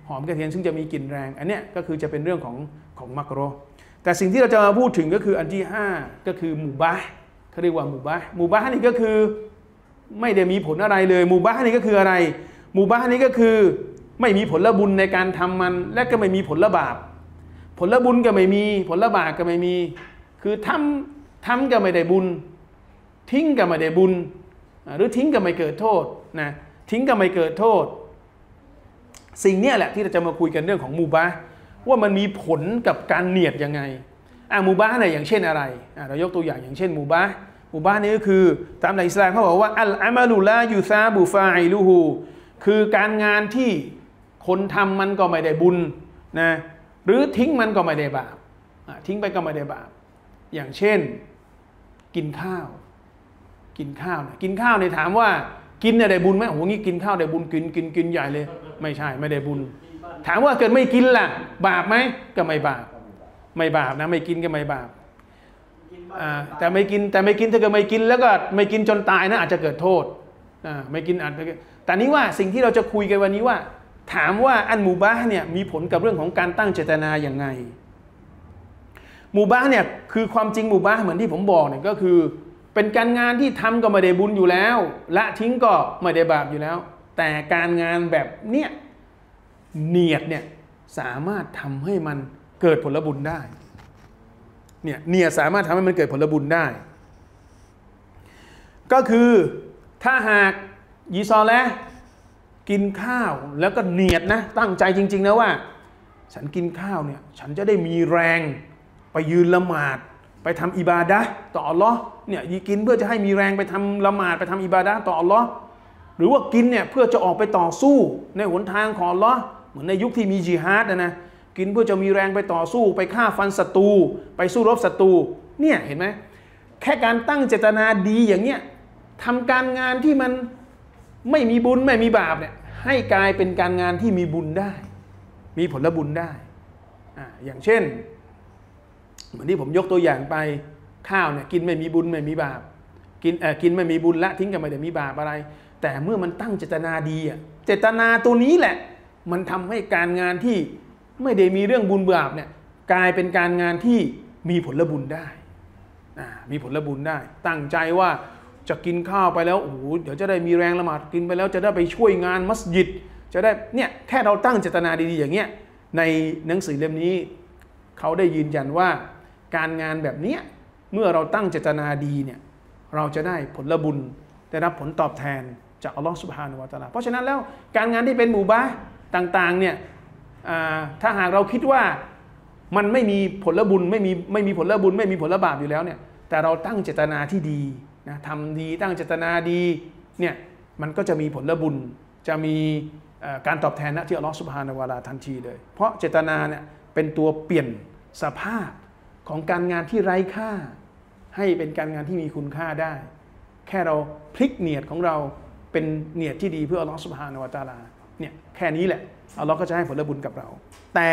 หอมกระเทียมซึ่งจะมีกลิ่นแรงอันเนี้ยก็คือจะเป็นเรื่องของของมักรุฮ์แต่สิ่งที่เราจะมาพูดถึงก็คืออันที่ห้าก็คือมูบาห์เขาเรียกว่ามูบาห์มูบาห์นี่ก็คือไม่ได้มีผลอะไรเลยมูบาห์นี่ก็คืออะไรมูบาห์นี่ก็คือไม่มีผลบุญในการทำมันและก็ไม่มีผลบาปผลบุญก็ไม่มีผลบาปก็ไม่มีคือทำทำก็ไม่ได้บุญทิ้งก็ไม่ได้บุญหรือทิ้งก็ไม่เกิดโทษนะทิ้งก็ไม่เกิดโทษสิ่งนี้แหละที่เราจะมาคุยกันเรื่องของมูบาห์ว่ามันมีผลกับการเนียดยังไงอ่ะมูบาห์เนี่ยอย่างเช่นอะไรอ่ะเรายกตัวอย่างอย่างเช่นมูบาห์มูบาห์นี่ก็คือตามหลักอิสลามเขาบอกว่าอัลอามัลุลายูซาบุฟาอิลูฮูคือการงานที่คนทำมันก็ไม่ได้บุญนะหรือทิ้งมันก็ไม่ได้บาปทิ้งไปก็ไม่ได้บาปอย่างเช่นกินข้าวกินข้าวนะกินข้าวเนี่ยถามว่ากินเนี่ยได้บุญไหมโอ้โหงี้กินข้าวได้บุญกินกินกินใหญ่เลยไม่ใช่ไม่ได้บุญถามว่าเกิดไม่กินล่ะบาปไหมก็ไม่บาปไม่บาปนะไม่กินก็ไม่บาปแต่ไม่กินแต่ไม่กินถ้าเกิดไม่กินแล้วก็ไม่กินจนตายนะอาจจะเกิดโทษไม่กินอาจจะแต่นี้ว่าสิ่งที่เราจะคุยกันวันนี้ว่าถามว่าอันมูบาห์เนี่ยมีผลกับเรื่องของการตั้งเจตนาอย่างไงมูบาห์เนี่ยคือความจริงมูบาห์เหมือนที่ผมบอกเนี่ยก็คือเป็นการงานที่ทำก็ไม่ได้บุญอยู่แล้วละทิ้งก็ไม่ได้บาปอยู่แล้วแต่การงานแบบเนี้ยเนียดเนี่ยสามารถทำให้มันเกิดผลบุญได้เนี่ยเนียดสามารถทำให้มันเกิดผลบุญได้ก็คือถ้าหากยีซอและกินข้าวแล้วก็เนียดนะตั้งใจจริงๆนะว่าฉันกินข้าวเนี่ยฉันจะได้มีแรงไปยืนละหมาดไปทำอิบาดะห์ต่ออัลลอฮ์เนี่ยยีกินเพื่อจะให้มีแรงไปทำละหมาดไปทำอิบาดะห์ต่ออัลลอฮ์หรือว่ากินเนี่ยเพื่อจะออกไปต่อสู้ในหนทางของอัลลอฮ์เหมือนในยุคที่มีญิฮาดนะนะกินเพื่อจะมีแรงไปต่อสู้ไปฆ่าฟันศัตรูไปสู้รบศัตรูเนี่ยเห็นไหมแค่การตั้งเจตนาดีอย่างเนี้ยทำการงานที่มันไม่มีบุญไม่มีบาปเนี่ยให้กลายเป็นการงานที่มีบุญได้มีผลบุญได้อ่าอย่างเช่นเหมือนที่ผมยกตัวอย่างไปข้าวเนี่ยกินไม่มีบุญไม่มีบาปกินเอ่อกินไม่มีบุญละทิ้งกันไม่ได้มีบาปอะไรแต่เมื่อมันตั้งเจตนาดีอ่ะเจตนาตัวนี้แหละมันทำให้การงานที่ไม่ได้มีเรื่องบุญบาปเนี่ยกลายเป็นการงานที่มีผลบุญได้อ่ามีผลบุญได้ตั้งใจว่าจะกินข้าวไปแล้วโอ้โหเดี๋ยวจะได้มีแรงละหมาดกินไปแล้วจะได้ไปช่วยงานมัสยิดจะได้เนี่ยแค่เราตั้งเจตนาดีๆอย่างเงี้ยในหนังสือเล่มนี้เขาได้ยืนยันว่าการงานแบบนี้เมื่อเราตั้งเจตนาดีเนี่ยเราจะได้ผลบุญได้รับผลตอบแทนจากอัลลอฮฺซุบฮานะฮูวะตะอาลาเพราะฉะนั้นแล้วการงานที่เป็นมูบาห์ต่างๆเนี่ยถ้าหากเราคิดว่ามันไม่มีผลบุญไม่มีไม่มีผลบุญไม่มีผลบาปอยู่แล้วเนี่ยแต่เราตั้งเจตนาที่ดีนะทำดีตั้งเจตนาดีเนี่ยมันก็จะมีผลบุญจะมีการตอบแทนนะที่อัลลอฮฺซุบฮานะฮูวะตะอาลาทันทีเลยเพราะเจตนาเนี่ยเป็นตัวเปลี่ยนสภาพของการงานที่ไร้ค่าให้เป็นการงานที่มีคุณค่าได้แค่เราพลิกเนียดของเราเป็นเนียดที่ดีเพื่ออัลลอฮฺซุบฮานะฮูวะตะอาลาเนี่ยแค่นี้แหละอัลลอฮฺก็จะให้ผลบุญกับเราแต่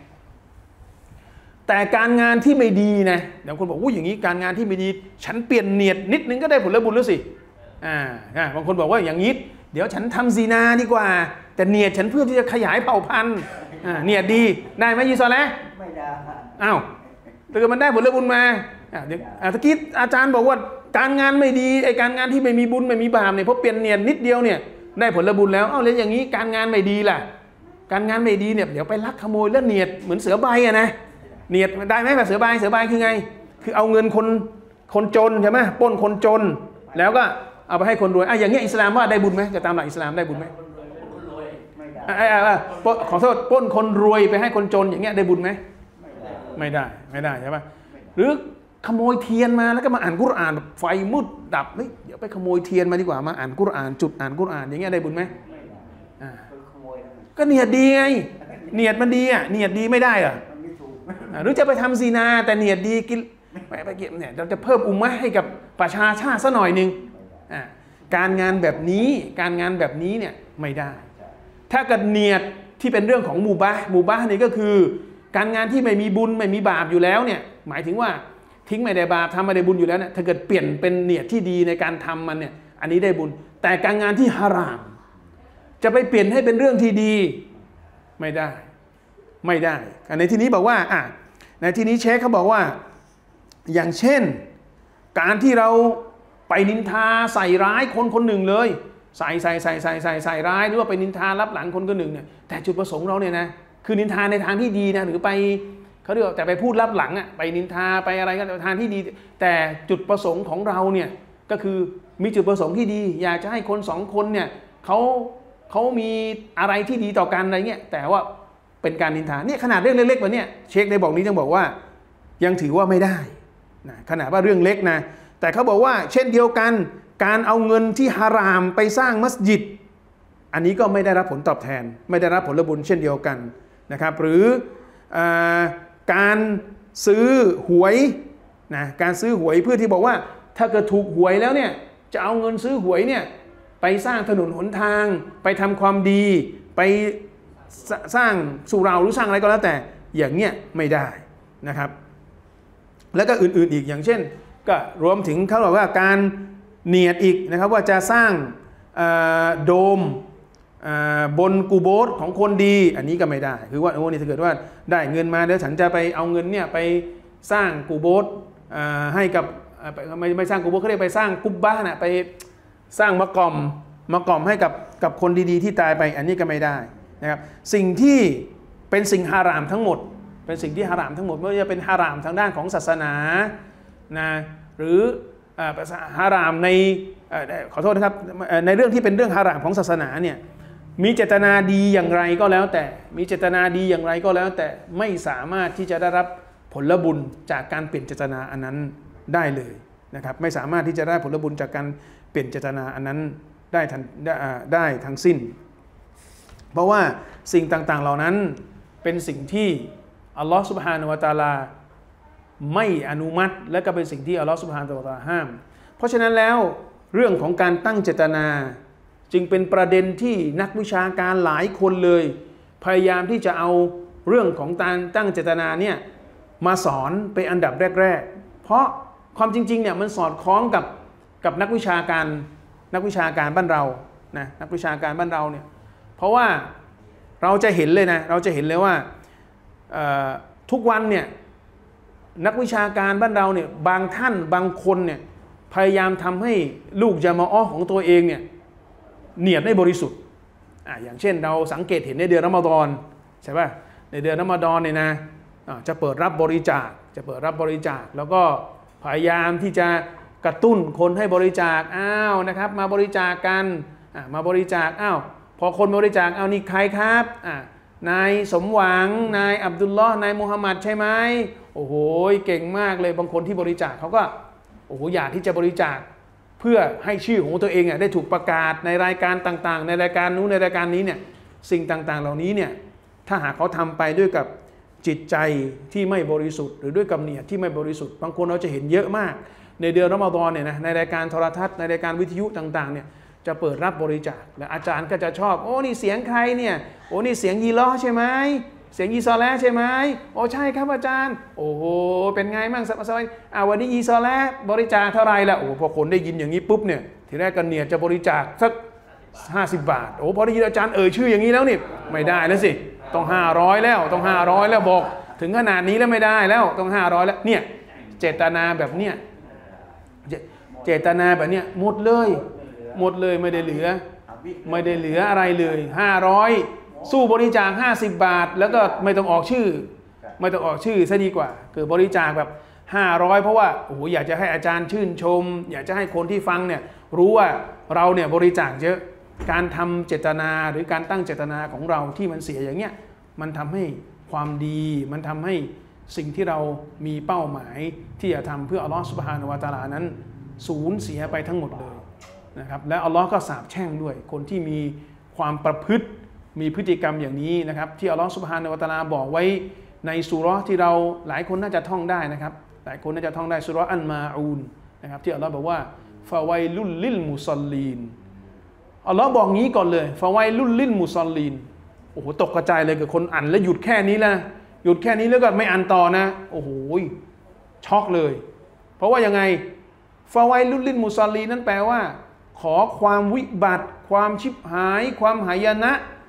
แต่การงานที่ไม่ดีนะเดี๋ยวคนบอกอู้อย่างนี้การงานที่ไม่ดีฉันเปลี่ยนเนียดนิดนึงก็ได้ผลบุญแล้วสิอ่าบางคนบอกว่าอย่างนี้เดี๋ยวฉันทำซีนาดีกว่าแต่เนียดฉันเพื่อที่จะขยายเผ่าพันธุ์อ่าเนียดดีได้ไหมยีซอและไม่ได้อ้าวถ้าเกิดมันได้ผลบุญมาอ่าเดี๋ยวตะกี้อาจารย์บอกว่าการงานไม่ดีไอการงานที่ไม่มีบุญไม่มีบาปเนี่ยเพราะเปลี่ยนเนียดนิดเดียวเนี่ยได้ผลบุญแล้วเอ้าแล้วอย่างนี้การงานไม่ดีล่ะการงานไม่ดีเนี่ยเดี๋ยวไปลักขโมยแล้วเนียดเหมือนเสือใบอะนะเนียดได้ไหมแบบเสือใบเสือใบคือไงคือเอาเงินคนคนจนใช่ไหมปล้นคนจนแล้วก็เอาไปให้คนรวยอ่ะอย่างเงี้ยอิสลามว่าได้บุญไหมจะตามหลักอิสลามได้บุญไหมไม่ได้ขอโทษปล้นคนรวยไปให้คนจนอย่างเงี้ยได้บุญไหมไม่ได้ไม่ได้ใช่ไหมหรือขโมยเทียนมาแล้วก็มาอ่านกุรอานไฟมืดดับเฮ้ยเดี๋ยวไปขโมยเทียนมาดีกว่ามาอ่านกุรอานจุดอ่านกุรอานอย่างเงี้ยได้บุญไหมอ่าก็เนียดดีไงเนียดมันดีอ่ะเนียดดีไม่ได้อ่ะหรือจะไปทำซีนาแต่เนียดดีกินไปไปเก็บเนี่ยเราจะเพิ่มอุมมะให้กับประชาชาติซะหน่อยนึงอ่าการงานแบบนี้การงานแบบนี้เนี่ยไม่ได้ถ้าเกิดเนียดที่เป็นเรื่องของมูบาห์มูบาห์นี่ก็คือการงานที่ไม่มีบุญไม่มีบาปอยู่แล้วเนี่ยหมายถึงว่าทิ้งไม่ได้บาปทำไม่ได้บุญอยู่แล้วเนี่ยถ้าเกิดเปลี่ยนเป็นเนียดที่ดีในการทำมันเนี่ยอันนี้ได้บุญแต่การงานที่ฮารามจะไปเปลี่ยนให้เป็นเรื่องที่ดีไม่ได้ไม่ได้ในที่นี้บอกว่าอ่ะในที่นี้เชคเขาบอกว่าอย่างเช่นการที่เราไปนินทาใส่ร้ายคนคนหนึ่งเลยใส่ใส่ใส่ใส่ใส่ใส่ร้ายหรือว่าไปนินทารับหลังคนคนหนึ่งเนี่ยแต่จุดประสงค์เราเนี่ยนะคือนินทาในทางที่ดีนะหรือไปเขาเรียกแต่ไปพูดรับหลังอ่ะไปนินทาไปอะไรก็ทางที่ดีแต่จุดประสงค์ของเราเนี่ยก็คือมีจุดประสงค์ที่ดีอยากจะให้คนสองคนเนี่ยเขาเขามีอะไรที่ดีต่อกันอะไรเงี้ยแต่ว่าเป็นการนินทาเนี่ยขนาดเรื่องเล็กๆแบบเนี้ยเชคได้บอกนี้ยังบอกว่ายังถือว่าไม่ได้นะขนาดว่าเรื่องเล็กนะแต่เขาบอกว่าเช่นเดียวกันการเอาเงินที่ฮารามไปสร้างมัสยิดอันนี้ก็ไม่ได้รับผลตอบแทนไม่ได้รับผลบุญเช่นเดียวกันนะครับหรือการซื้อหวยนะการซื้อหวยเพื่อที่บอกว่าถ้าเกิดถูกหวยแล้วเนี่ยจะเอาเงินซื้อหวยเนี่ยไปสร้างถนนหนทางไปทำความดีไปสร้างสุเหร่าหรือสร้างอะไรก็แล้วแต่อย่างเนี้ยไม่ได้นะครับแล้วก็อื่นๆอีกอย่างเช่นก็รวมถึงเขาบอกว่าการเนียดอีกนะครับว่าจะสร้างโดมบนกูโบสของคนดีอันนี้ก็ไม่ได้คือว่าโอ้นี่ถ้าเกิดว่าได้เงินมาแล้วฉันจะไปเอาเงินเนี่ยไปสร้างกูโบสให้กับไม่ไม่สร้างกูโบสเขาเรียกไปสร้างกุบบ้านไปสร้างมะกอมมะกอมให้กับกับคนดีๆที่ตายไปอันนี้ก็ไม่ได้นะครับสิ่งที่เป็นสิ่งฮารามทั้งหมดเป็นสิ่งที่ฮารามทั้งหมดไม่ว่าจะเป็นฮารามทางด้านของศาสนานะหรือฮารามในขอโทษนะครับในเรื่องที่เป็นเรื่องฮารามของศาสนาเนี่ยมีเจตนาดีอย่างไรก็แล้วแต่มีเจตนาดีอย่างไรก็แล้วแต่ไม่สามารถที่จะได้รับผลบุญจากการเปลี่ยนเจตนาอันนั้นได้เลยนะครับไม่สามารถที่จะได้ผลบุญจากการเปลี่ยนเจตนาอันนั้นได้ทันได้ได้ทั้งสิ้นเพราะว่าสิ่งต่างๆเหล่านั้นเป็นสิ่งที่อัลลอฮฺซุบฮานะฮูวะตะอาลาไม่อนุมัติและก็เป็นสิ่งที่อัลลอฮฺซุบฮานะฮูวะตะอาลาห้ามเพราะฉะนั้นแล้วเรื่องของการตั้งเจตนาจึงเป็นประเด็นที่นักวิชาการหลายคนเลยพยายามที่จะเอาเรื่องของการตั้งเจตนาเนี่ยมาสอนเป็นอันดับแรกๆเพราะความจริงๆเนี่ยมันสอดคล้องกับกับนักวิชาการนักวิชาการบ้านเรานะนักวิชาการบ้านเราเนี่ยเพราะว่าเราจะเห็นเลยนะเราจะเห็นเลยว่าทุกวันเนี่ยนักวิชาการบ้านเราเนี่ยบางท่านบางคนเนี่ยพยายามทำให้ลูกญะมาอะห์ของตัวเองเนี่ยเนียดไม่บริสุทธิ์อ่ะอย่างเช่นเราสังเกตเห็นในเดือนรอมฎอนใช่ป่ะในเดือนรอมฎอนเนี่ยนะจะเปิดรับบริจาคจะเปิดรับบริจาคแล้วก็พยายามที่จะกระตุ้นคนให้บริจาคอ้าวนะครับมาบริจาคกันอ่ะมาบริจาคอ้าวพอคนบริจาคเอานี่ใครครับอ่ะนายสมหวังนายอับดุลลอฮ์นายมุฮัมมัดใช่ไหมโอ้โหเก่งมากเลยบางคนที่บริจาคเขาก็โอ้โหอยากที่จะบริจาคเพื่อให้ชื่อของตัวเองได้ถูกประกาศในรายการต่างๆในรายการนู้นในรายการนี้เนี่ยสิ่งต่างๆเหล่านี้เนี่ยถ้าหากเขาทำไปด้วยกับจิตใจที่ไม่บริสุทธิ์หรือด้วยกับเนียดที่ไม่บริสุทธิ์บางคนเราจะเห็นเยอะมากในเดือนรอมฎอนเนี่ยนะในรายการโทรทัศน์ในรายการวิทยุต่างๆเนี่ยจะเปิดรับบริจาคและอาจารย์ก็จะชอบโอ้นี่เสียงใครเนี่ยโอ้นี่เสียงยีล้อใช่ไหมเสียงยีซอแลใช่ไหมโอ้ใช่ครับอาจารย์โอ้โหเป็นไงมั่งสบายอ่าวันนี้ยีซอแลบริจาคเท่าไรล่ะโอ้พอคนได้ยินอย่างนี้ปุ๊บเนี่ยทีแรกกันเนี่ยจะบริจาคสักห้าสิบบาทโอ้พอได้ยินอาจารย์เอ่ยชื่ออย่างนี้แล้วนี่ไม่ได้แล้วสิต้องห้าร้อยแล้วต้องห้าร้อยแล้วบอกถึงขนาดนี้แล้วไม่ได้แล้วต้องห้าร้อยแล้วเนี่ยเจตนาแบบเนี้ยเจตนาแบบเนี้ยหมดเลยหมดเลยไม่ได้เหลือไม่ได้เหลืออะไรเลยห้าร้อยสู้บริจาคห้าสิบบาทแล้วก็ไม่ต้องออกชื่อไม่ต้องออกชื่อซะดีกว่าคือบริจาคแบบห้าร้อยเพราะว่าโอ้โหอยากจะให้อาจารย์ชื่นชมอยากจะให้คนที่ฟังเนี่ยรู้ว่าเราเนี่ยบริจาคเยอะการทำเจตนาหรือการตั้งเจตนาของเราที่มันเสียอย่างเงี้ยมันทำให้ความดีมันทำให้สิ่งที่เรามีเป้าหมายที่จะทำเพื่ออัลลอฮฺซุบฮานะฮูวะตะอาลานั้นสูญเสียไปทั้งหมดเลยนะครับและอัลลอฮ์ก็สาปแช่งด้วยคนที่มีความประพฤติมีพฤติกรรมอย่างนี้นะครับที่อัลลอฮ์ซุบฮานะฮูวะตะอาลาบอกไว้ในซูเราะห์ที่เราหลายคนน่าจะท่องได้นะครับหลายคนน่าจะท่องได้ซูเราะห์อันมาอูนนะครับที่อัลลอฮ์บอกว่าฟาไวลุลลิลมุศอลลีนอัลลอฮ์บอกงี้ก่อนเลยฟาไวลุลลิลมุศอลลีนโอ้โหตกกระจายเลยกับคนอ่านแล้วหยุดแค่นี้แล้วหยุดแค่นี้แล้วก็ไม่อ่านต่อนะโอ้โหช็อกเลยเพราะว่ายังไงฟาไวลุลลิลมุศอลลีนนั้นแปลว่าขอความวิบัติความชิบหายความหายนะจ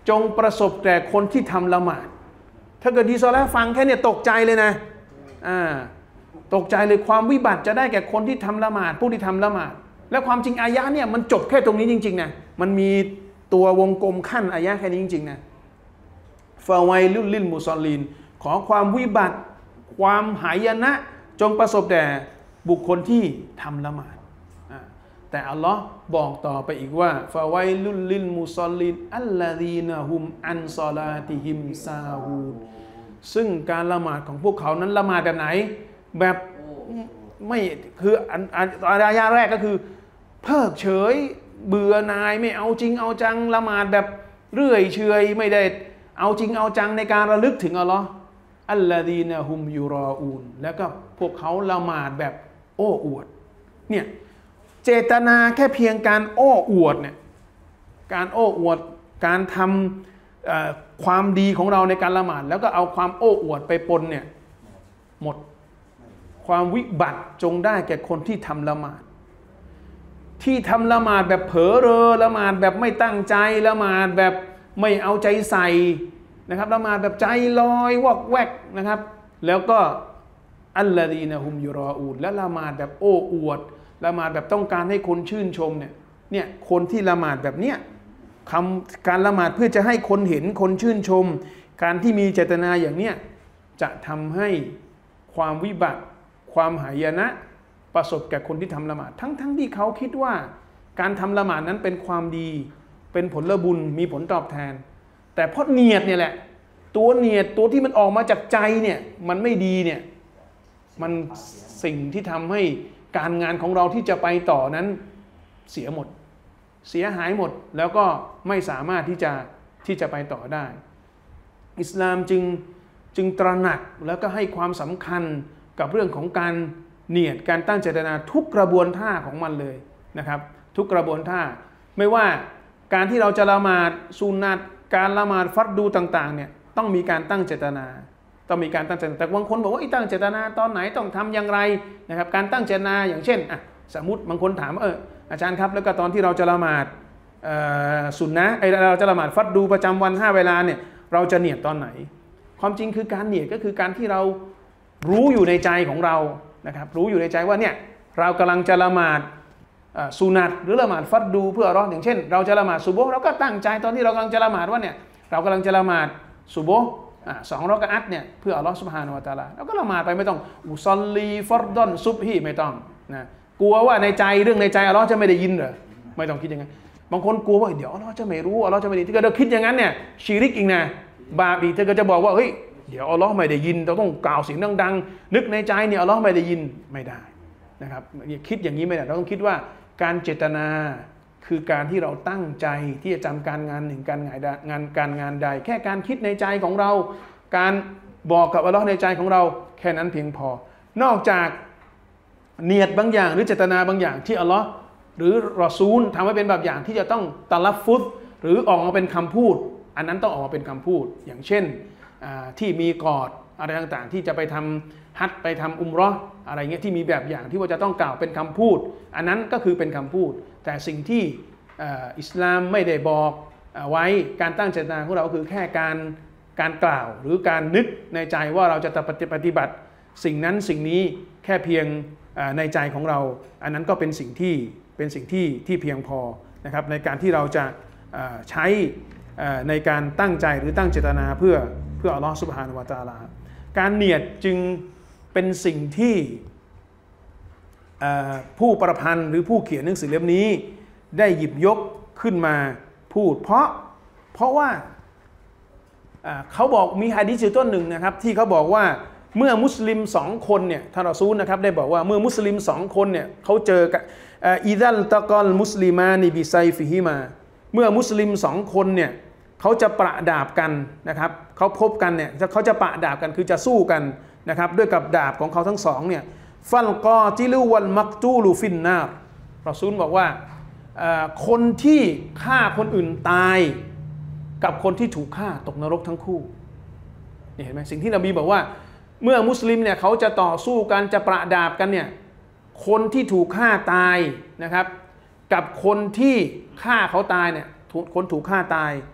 จงประสบแก่คนที่ทำละหมาดถ้าเกิดดีซอลาฟังแค่เนี่ยตกใจเลยนะอ่าตกใจเลยความวิบัติจะได้แก่คนที่ทำละหมาดผู้ที่ทำละหมาดและความจริงอายะเนี่ยมันจบแค่ตรงนี้จริงๆนะมันมีตัววงกลมขั้นอายะแค่นี้จริงๆนะฟาไวลุลลิลมุศอลลีนขอความวิบัติความหายนะจงประสบแด่บุคคลที่ทำละหมาดแต่อัลลอฮ์บอกต่อไปอีกว่าฟาไวลุลลิลมุศอลลีนอัลลาดีนะฮุมอันซอลาติฮิมซาฮูนซึ่งการละหมาดของพวกเขานั้นละหมาดแบบไหนแบบไม่คืออันอันอายะแรกก็คือเพิกเฉยเบื่อหน่ายไม่เอาจริงเอาจังละหมาดแบบเรื่อยเฉยไม่ได้เอาจริงเอาจังในการระลึกถึงอัลลอฮ์อัลลาดีนะฮุมยูรออูนแล้วก็พวกเขาละหมาดแบบโอ้อวดเนี่ยเจตนาแค่เพียงการโอ้อวดเนี่ยการโอ้อวดการทำความดีของเราในการละหมาดแล้วก็เอาความโอ้อวดไปปนเนี่ยหมดความวิบัติจงได้แก่คนที่ทำละหมาดที่ทำละหมาดแบบเผลอเรอละหมาดแบบไม่ตั้งใจละหมาดแบบไม่เอาใจใส่นะครับละหมาดแบบใจลอยวอกแวกนะครับแล้วก็อัลลอฮีนะฮุมยูรออูนและละหมาดแบบโอ้อวดละหมาดแบบต้องการให้คนชื่นชมเนี่ยเนี่ยคนที่ละหมาดแบบเนี้ยคำการละหมาดเพื่อจะให้คนเห็นคนชื่นชมการที่มีเจตนาอย่างเนี้ยจะทำให้ความวิบัติความหายนะประสบแก่คนที่ทำละหมาดทั้งๆ ท, ที่เขาคิดว่าการทำละหมาดนั้นเป็นความดีเป็นผลบุญมีผลตอบแทนแต่เพราะเนียดเนี่ยแหละตัวเนียดตัวที่มันออกมาจากใจเนี่ยมันไม่ดีเนี่ยมันสิ่งที่ทำให้การงานของเราที่จะไปต่อนั้นเสียหมดเสียหายหมดแล้วก็ไม่สามารถที่จะที่จะไปต่อได้อิสลามจึงจึงตระหนักแล้วก็ให้ความสำคัญกับเรื่องของการเนียดการตั้งเจตนาทุกกระบวนท่าของมันเลยนะครับทุกกระบวนท่าไม่ว่าการที่เราจะละหมาดซุนนัตการละหมาดฟัรดูต่างๆเนี่ยต้องมีการตั้งเจตนาต้องมีการตั้งเจตนาแต่บางคนบอกว่าตั้งเจตนาตอนไหนต้องทำอย่างไรนะครับการตั้งเจตนาอย่างเช่นอ่ะสมมติบางคนถามว่าเอออาจารย์ครับแล้วก็ตอนที่เราจะละหมาดซุนนะไอเราจะละหมาดฟัรดูประจำวันห้าเวลาเนี่ยเราจะเนียดตอนไหนความจริงคือการเนียดก็คือการที่เรารู้อยู่ในใจของเรานะครับรู้อยู่ในใจว่าเนี่ยเรากำลังจะละหมาดซุนัตหรือละหมาดฟัรดูเพื่ออัลเลาะห์อย่างเช่นเราจะละหมาดซุบฮ์เราก็ตั้งใจตอนที่เรากำลังจะละหมาดว่าเนี่ยเรากำลังจะละหมาดซุบฮ์สองรอกะอัตเนี่ยเพื่ออัลเลาะห์ซุบฮานะฮูวะตะอาลาเราก็ละหมาดไปไม่ต้องอุซอลลีฟัรฎอนซุบฮีไม่ต้องนะกลัวว่าในใจเรื่องในใจอัลเลาะห์จะไม่ได้ยินเหรอไม่ต้องคิดอย่างนั้นบางคนกลัวว่าเดี๋ยวอัลเลาะห์จะไม่รู้อัลเลาะห์จะไม่ได้ถ้าเกิดเราคิดอย่างนั้นเนี่ยชิริกอีกนะบาปอีกถ้าเกิดจะบอกว่าเฮ้ยเดี๋ยวอัลเลาะห์ไม่ได้ยินเราต้องกล่าวเสียงดังๆนึกในใจเนี่ยอัลเลาะห์ไม่ได้ยินไม่ได้นะครับคิดอย่างนี้ไม่ได้เราต้องคิดว่าการเจตนาคือการที่เราตั้งใจที่จะจำการงานหนึ่งการงานงานการงานใดแค่การคิดในใจของเราการบอกกับอัลเลาะห์ในใจของเราแค่นั้นเพียงพอนอกจากเนียดบางอย่างหรือเจตนาบางอย่างที่อัลเลาะห์หรือรอซูลทำให้เป็นแบบอย่างที่จะต้องตะลัฟฟุซหรือออกมาเป็นคำพูดอันนั้นต้องออกมาเป็นคำพูดอย่างเช่นที่มีกอดอะไรต่างๆที่จะไปทำฮัจญ์ไปทำอุมเราะห์อะไรเงี้ยที่มีแบบอย่างที่ว่าจะต้องกล่าวเป็นคำพูดอันนั้นก็คือเป็นคำพูดแต่สิ่งที่อิสลามไม่ได้บอกไว้การตั้งเจตนาของเราคือแค่การการกล่าวหรือการนึกในใจว่าเราจะปฏิบัติสิ่งนั้นสิ่งนี้แค่เพียงในใจของเราอันนั้นก็เป็นสิ่งที่เป็นสิ่งที่ที่เพียงพอนะครับในการที่เราจะใช้ในการตั้งใจหรือตั้งเจตนาเพื่อเพื่ออัลลอฮฺซุบฮานะฮูวะตะอาลาการเนียดจึงเป็นสิ่งที่ผู้ประพันธ์หรือผู้เขียนหนังสือเล่มนี้ได้หยิบยกขึ้นมาพูดเพราะเพราะว่าเขาบอกมีหะดีษอยู่ต้นหนึ่งนะครับที่เขาบอกว่าเมื่อมุสลิมสองคนเนี่ยท่านรอซูลนะครับได้บอกว่าเมื่อมุสลิมสองคนเนี่ยเขาเจอกันอิซัลตะกอลมุสลิมานิบิไซฟิฮิมาเมื่อมุสลิมสองคนเนี่ยเขาจะประดาบกันนะครับเขาพบกันเนี่ยเขาจะประดาบกันคือจะสู้กันนะครับด้วยกับดาบของเขาทั้งสองเนี่ยฟัลกอติลุวัลมักตูลูฟินนารรอซูลบอกว่าคนที่ฆ่าคนอื่นตายกับคนที่ถูกฆ่าตกนรกทั้งคู่เห็นไหมสิ่งที่นบีบอกว่าเมื่อมุสลิมเนี่ยเขาจะต่อสู้กันจะประดาบกันเนี่ยคนที่ถูกฆ่าตายนะครับกับคนที่ฆ่าเขาตายเนี่ยคนถูกฆ่าตาย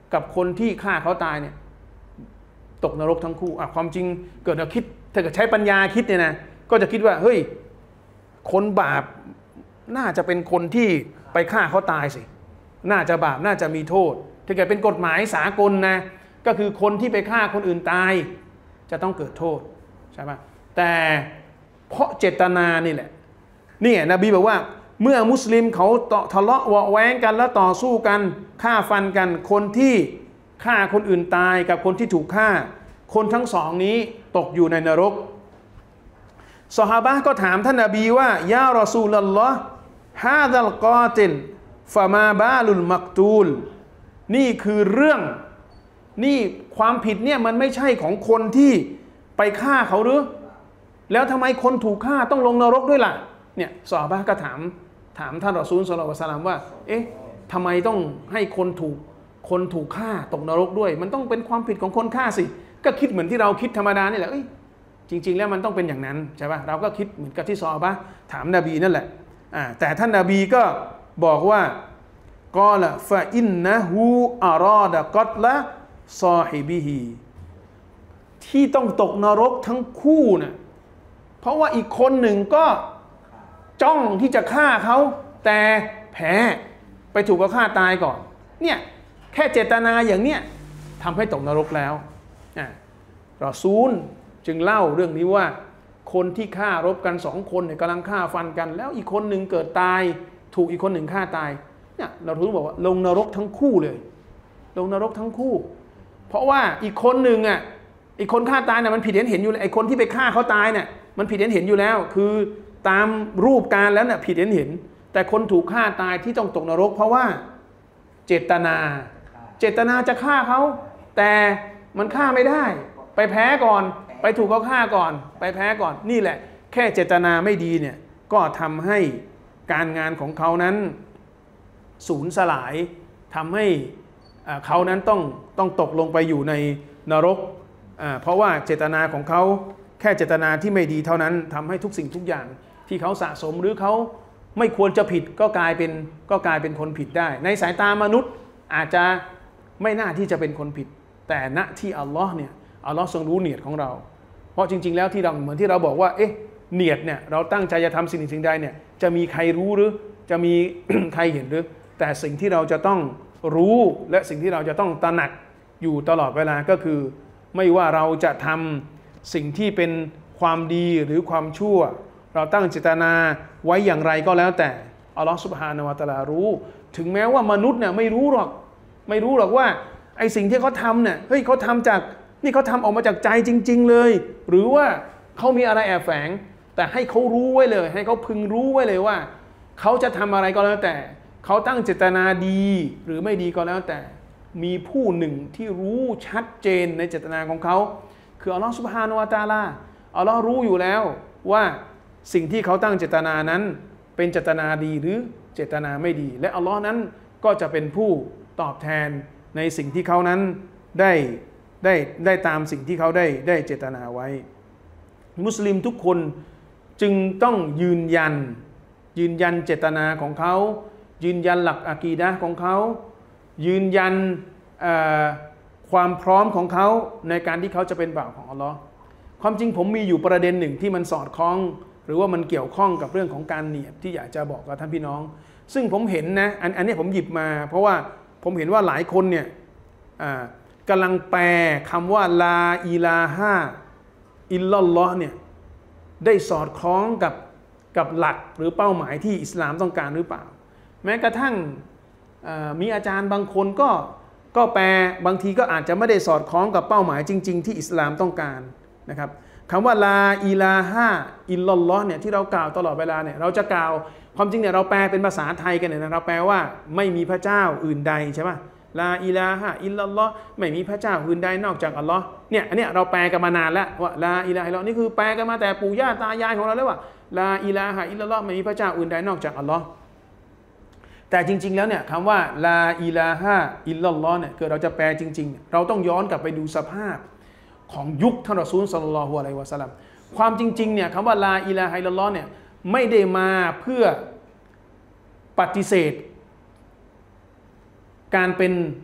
กับคนที่ฆ่าเขาตายเนี่ยตกนรกทั้งคู่อ่ะความจริงเกิดเราคิดถ้าเกิดใช้ปัญญาคิดเนี่ยนะก็จะคิดว่าเฮ้ยคนบาปน่าจะเป็นคนที่ไปฆ่าเขาตายสิน่าจะบาปน่าจะมีโทษถ้าเกิดเป็นกฎหมายสากลนะก็คือคนที่ไปฆ่าคนอื่นตายจะต้องเกิดโทษใช่ไหมแต่เพราะเจตนานี่แหละนี่นบีบอกว่าเมื่อมุสลิมเขาทะเลาะเบาะแว้งกันแล้วต่อสู้กันฆ่าฟันกันคนที่ฆ่าคนอื่นตายกับคนที่ถูกฆ่าคนทั้งสองนี้ตกอยู่ในนรกซอฮาบะห์ก็ถามท่านนบีว่ายารอซูลัลลอฮ์ฮาซัลกอติลฟะมาบาลุลมักตูลนี่คือเรื่องนี่ความผิดเนี่ยมันไม่ใช่ของคนที่ไปฆ่าเขาหรือแล้วทำไมคนถูกฆ่าต้องลงนรกด้วยล่ะเนี่ยซอฮาบะห์ก็ถามถามท่านรอซูลศ็อลลัลลอฮุอะลัยฮิวะซัลลัมว่าเอ๊ะทำไมต้องให้คนถูกคนถูกฆ่าตกนรกด้วยมันต้องเป็นความผิดของคนฆ่าสิก็คิดเหมือนที่เราคิดธรรมดานี่แหละเอ้ยจริงๆแล้วมันต้องเป็นอย่างนั้นใช่ป่ะเราก็คิดเหมือนกับที่ซอฮาบะห์ถามนบีนั่นแหละอ่าแต่ท่านนบีก็บอกว่ากอละฟะอินนะฮูอารอดะกัตละซอฮิบิฮีที่ต้องตกนรกทั้งคู่น่ะเพราะว่าอีกคนหนึ่งก็จ้องที่จะฆ่าเขาแต่แพ้ไปถูกเขาฆ่าตายก่อนเนี่ยแค่เจตนาอย่างเนี้ยทำให้ตกนรกแล้วอ่ารอซูลจึงเล่าเรื่องนี้ว่าคนที่ฆ่ารบกันสองคนเนี่ยกำลังฆ่าฟันกันแล้วอีกคนหนึ่งเกิดตายถูกอีกคนหนึ่งฆ่าตายเนี่ยเราถึงบอกว่าลงนรกทั้งคู่เลยลงนรกทั้งคู่เพราะว่าอีกคนหนึ่งอ่ะอีกคนฆ่าตายเนี่ยมันผิดเห็นเห็นอยู่เลยไอ้คนที่ไปฆ่าเขาตายเนี่ยมันผิดเห็นเห็นอยู่แล้วคือตามรูปการแล้วเนี่ยผิดเห็นเห็นแต่คนถูกฆ่าตายที่ต้องตกนรกเพราะว่าเจตนาเจตนาจะฆ่าเขาแต่มันฆ่าไม่ได้ไปแพ้ก่อนไปถูกเขาฆ่าก่อนไปแพ้ก่อนนี่แหละแค่เจตนาไม่ดีเนี่ยก็ทำให้การงานของเขานั้นสูญสลายทำให้เขานั้นต้องต้องตกลงไปอยู่ในนรกเพราะว่าเจตนาของเขาแค่เจตนาที่ไม่ดีเท่านั้นทำให้ทุกสิ่งทุกอย่างที่เขาสะสมหรือเขาไม่ควรจะผิดก็กลายเป็นก็กลายเป็นคนผิดได้ในสายตามนุษย์อาจจะไม่น่าที่จะเป็นคนผิดแต่ณที่อัลลอฮ์เนี่ยอัลลอฮ์ทรงรู้เนียดของเราเพราะจริงๆแล้วที่เราเหมือนที่เราบอกว่าเอ๊ะเนียดเนี่ยเราตั้งใจจะทำสิ่งสิ่งใดเนี่ยจะมีใครรู้หรือจะมี ใครเห็นหรือแต่สิ่งที่เราจะต้องรู้และสิ่งที่เราจะต้องตระหนักอยู่ตลอดเวลาก็คือไม่ว่าเราจะทำสิ่งที่เป็นความดีหรือความชั่วเราตั้งเจตนาไว้อย่างไรก็แล้วแต่อัลลอฮฺซุบฮานะฮูวะตะอาลารู้ถึงแม้ว่ามนุษย์เนี่ยไม่รู้หรอกไม่รู้หรอกว่าไอ้สิ่งที่เขาทำเนี่ยเฮ้ยเขาทำจากนี่เขาทำออกมาจากใจจริงๆเลยหรือว่าเขามีอะไรแอบแฝงแต่ให้เขารู้ไว้เลยให้เขาพึงรู้ไว้เลยว่าเขาจะทำอะไรก็แล้วแต่เขาตั้งเจตนาดีหรือไม่ดีก็แล้วแต่มีผู้หนึ่งที่รู้ชัดเจนในเจตนาของเขาคืออัลลอฮฺซุบฮานะฮูวะตะอาลาอัลลอฮ์รู้อยู่แล้วว่าสิ่งที่เขาตั้งเจตนานั้นเป็นเจตนาดีหรือเจตนาไม่ดีและอัลลอฮ์นั้นก็จะเป็นผู้ตอบแทนในสิ่งที่เขานั้นได้ได้ได้ตามสิ่งที่เขาได้ได้เจตนาไว้มุสลิมทุกคนจึงต้องยืนยันยืนยันเจตนาของเขายืนยันหลักอะกีดะห์ของเขายืนยันความพร้อมของเขาในการที่เขาจะเป็นบ่าวของอัลลอฮ์ความจริงผมมีอยู่ประเด็นหนึ่งที่มันสอดคล้องหรือว่ามันเกี่ยวข้องกับเรื่องของการเนียดที่อยากจะบอกกับท่านพี่น้องซึ่งผมเห็นนะอันอันนี้ผมหยิบมาเพราะว่าผมเห็นว่าหลายคนเนี่ยกำลังแปลคำว่าลาอิลาฮะอิลลัลลอฮ์เนี่ยได้สอดคล้องกับกับหลักหรือเป้าหมายที่อิสลามต้องการหรือเปล่าแม้กระทั่งมีอาจารย์บางคนก็ก็แปลบางทีก็อาจจะไม่ได้สอดคล้องกับเป้าหมายจริงๆที่อิสลามต้องการนะครับคำว่าลาอิลาฮะอิลลัลลอฮ์เนี่ยที่เรากล่าวตลอดเวลาเนี่ยเราจะกล่าวความจริงเนี่ยเราแปลเป็นภาษาไทยกันเนี่ยนะเราแปลว่าไม่มีพระเจ้าอื่นใดใช่ไหมลาอิลาฮะอิลลัลลอฮ์ไม่มีพระเจ้าอื่นใดนอกจากอัลลอฮ์เนี่ยอันเนี้ยเราแปลกันมานานแล้วว่าลาอิลาฮะอิลลัลลอฮ์นี่คือแปลกันมาแต่ปู่ย่าตายายของเราแล้วว่าลาอิลาฮะอิลลัลลอฮ์ไม่มีพระเจ้าอื่นใดนอกจากอัลลอฮ์แต่จริงๆแล้วเนี่ยคำว่าลาอิลาฮะอิลลัลลอฮ์เนี่ยเกิดเราจะแปลจริงๆเราต้องย้อนกลับไปดูสภาพของยุคท่านรอซูลศ็อลลัลลอฮุอะลัยฮิวะซัลลัมความจริงๆเนี่ยคำว่าลาอิลาฮะอิลลัลลอฮ์เนี่ยไม่ได้มาเพื่อปฏิเสธการเป็น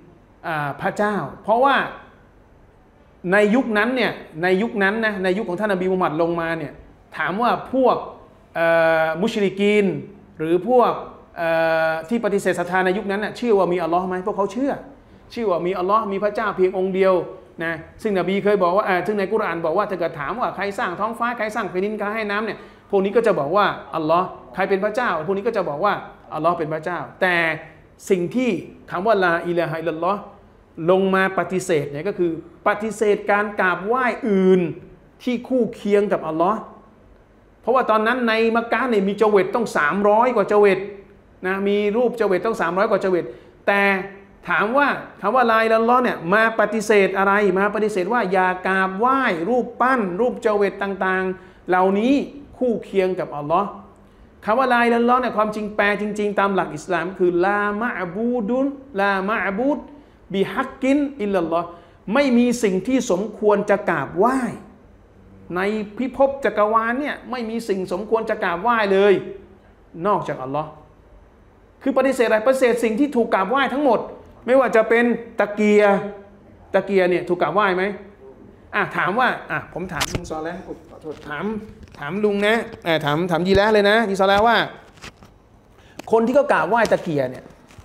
พระเจ้าเพราะว่าในยุคนั้นเนี่ยในยุคนั้นนะในยุคของท่านนบีมุฮัมมัดลงมาเนี่ยถามว่าพวกมุชริกีนหรือพวกที่ปฏิเสธศรัทธาในยุคนั้นน่ะเชื่อว่ามีอัลลอฮ์ไหมพวกเขาเชื่อเชื่อว่ามีอัลลอฮ์มีพระเจ้าเพียงองค์เดียวนะซึ่งนบีเคยบอกว่าซึ่งในกุรอานบอกว่าถ้าเกิดถามว่าใครสร้างท้องฟ้าใครสร้างแผ่นดินใครให้น้ำเนี่ยพวกนี้ก็จะบอกว่าอัลลอฮ์ใครเป็นพระเจ้าพวกนี้ก็จะบอกว่าอัลลอฮ์เป็นพระเจ้าแต่สิ่งที่คำว่าลาอิลาฮะอิลลัลลอฮ์ลงมาปฏิเสธเนี่ยก็คือปฏิเสธการกราบไหว้อื่นที่คู่เคียงกับอัลลอฮ์เพราะว่าตอนนั้นในมักกะห์เนี่ยมีเจเวตต้องสามร้อยกว่าเจเวตนะมีรูปเจเวตต้องสามร้อยกว่าเจเวตแต่ถามว่าคำว่าลาอิลาฮะเนี่ยมาปฏิเสธอะไรมาปฏิเสธว่าอย่ากราบไหว้รูปปั้นรูปเจเวตต่างๆเหล่านี้คู่เคียงกับอัลลอฮ์คำว่าลาอิลาฮะเนี่ยความจริงแปลจริงๆตามหลักอิสลามคือลามะอบูดุนลามะอบูดบิฮักกินอิลลัลลอฮ์ไม่มีสิ่งที่สมควรจะกราบไหว้ในพิภพจักรวาลเนี่ยไม่มีสิ่งสมควรจะกราบไหว้เลยนอกจากอัลลอฮ์คือปฏิเสธอะไรปฏิเสธสิ่งที่ถูกกราบไหว้ทั้งหมดไม่ว่าจะเป็นตะเกียตะเกียเนี่ยถูกกราบไหว้ไหมอ่ะถามว่าอ่ะผมถามลุงซอแล้วขอโทษถามถามลุงนะอ่ะถามถามยีแล้วเลยนะยีซอแล้วว่าคนที่เขากราบไหว้ตะเกียเนี่ย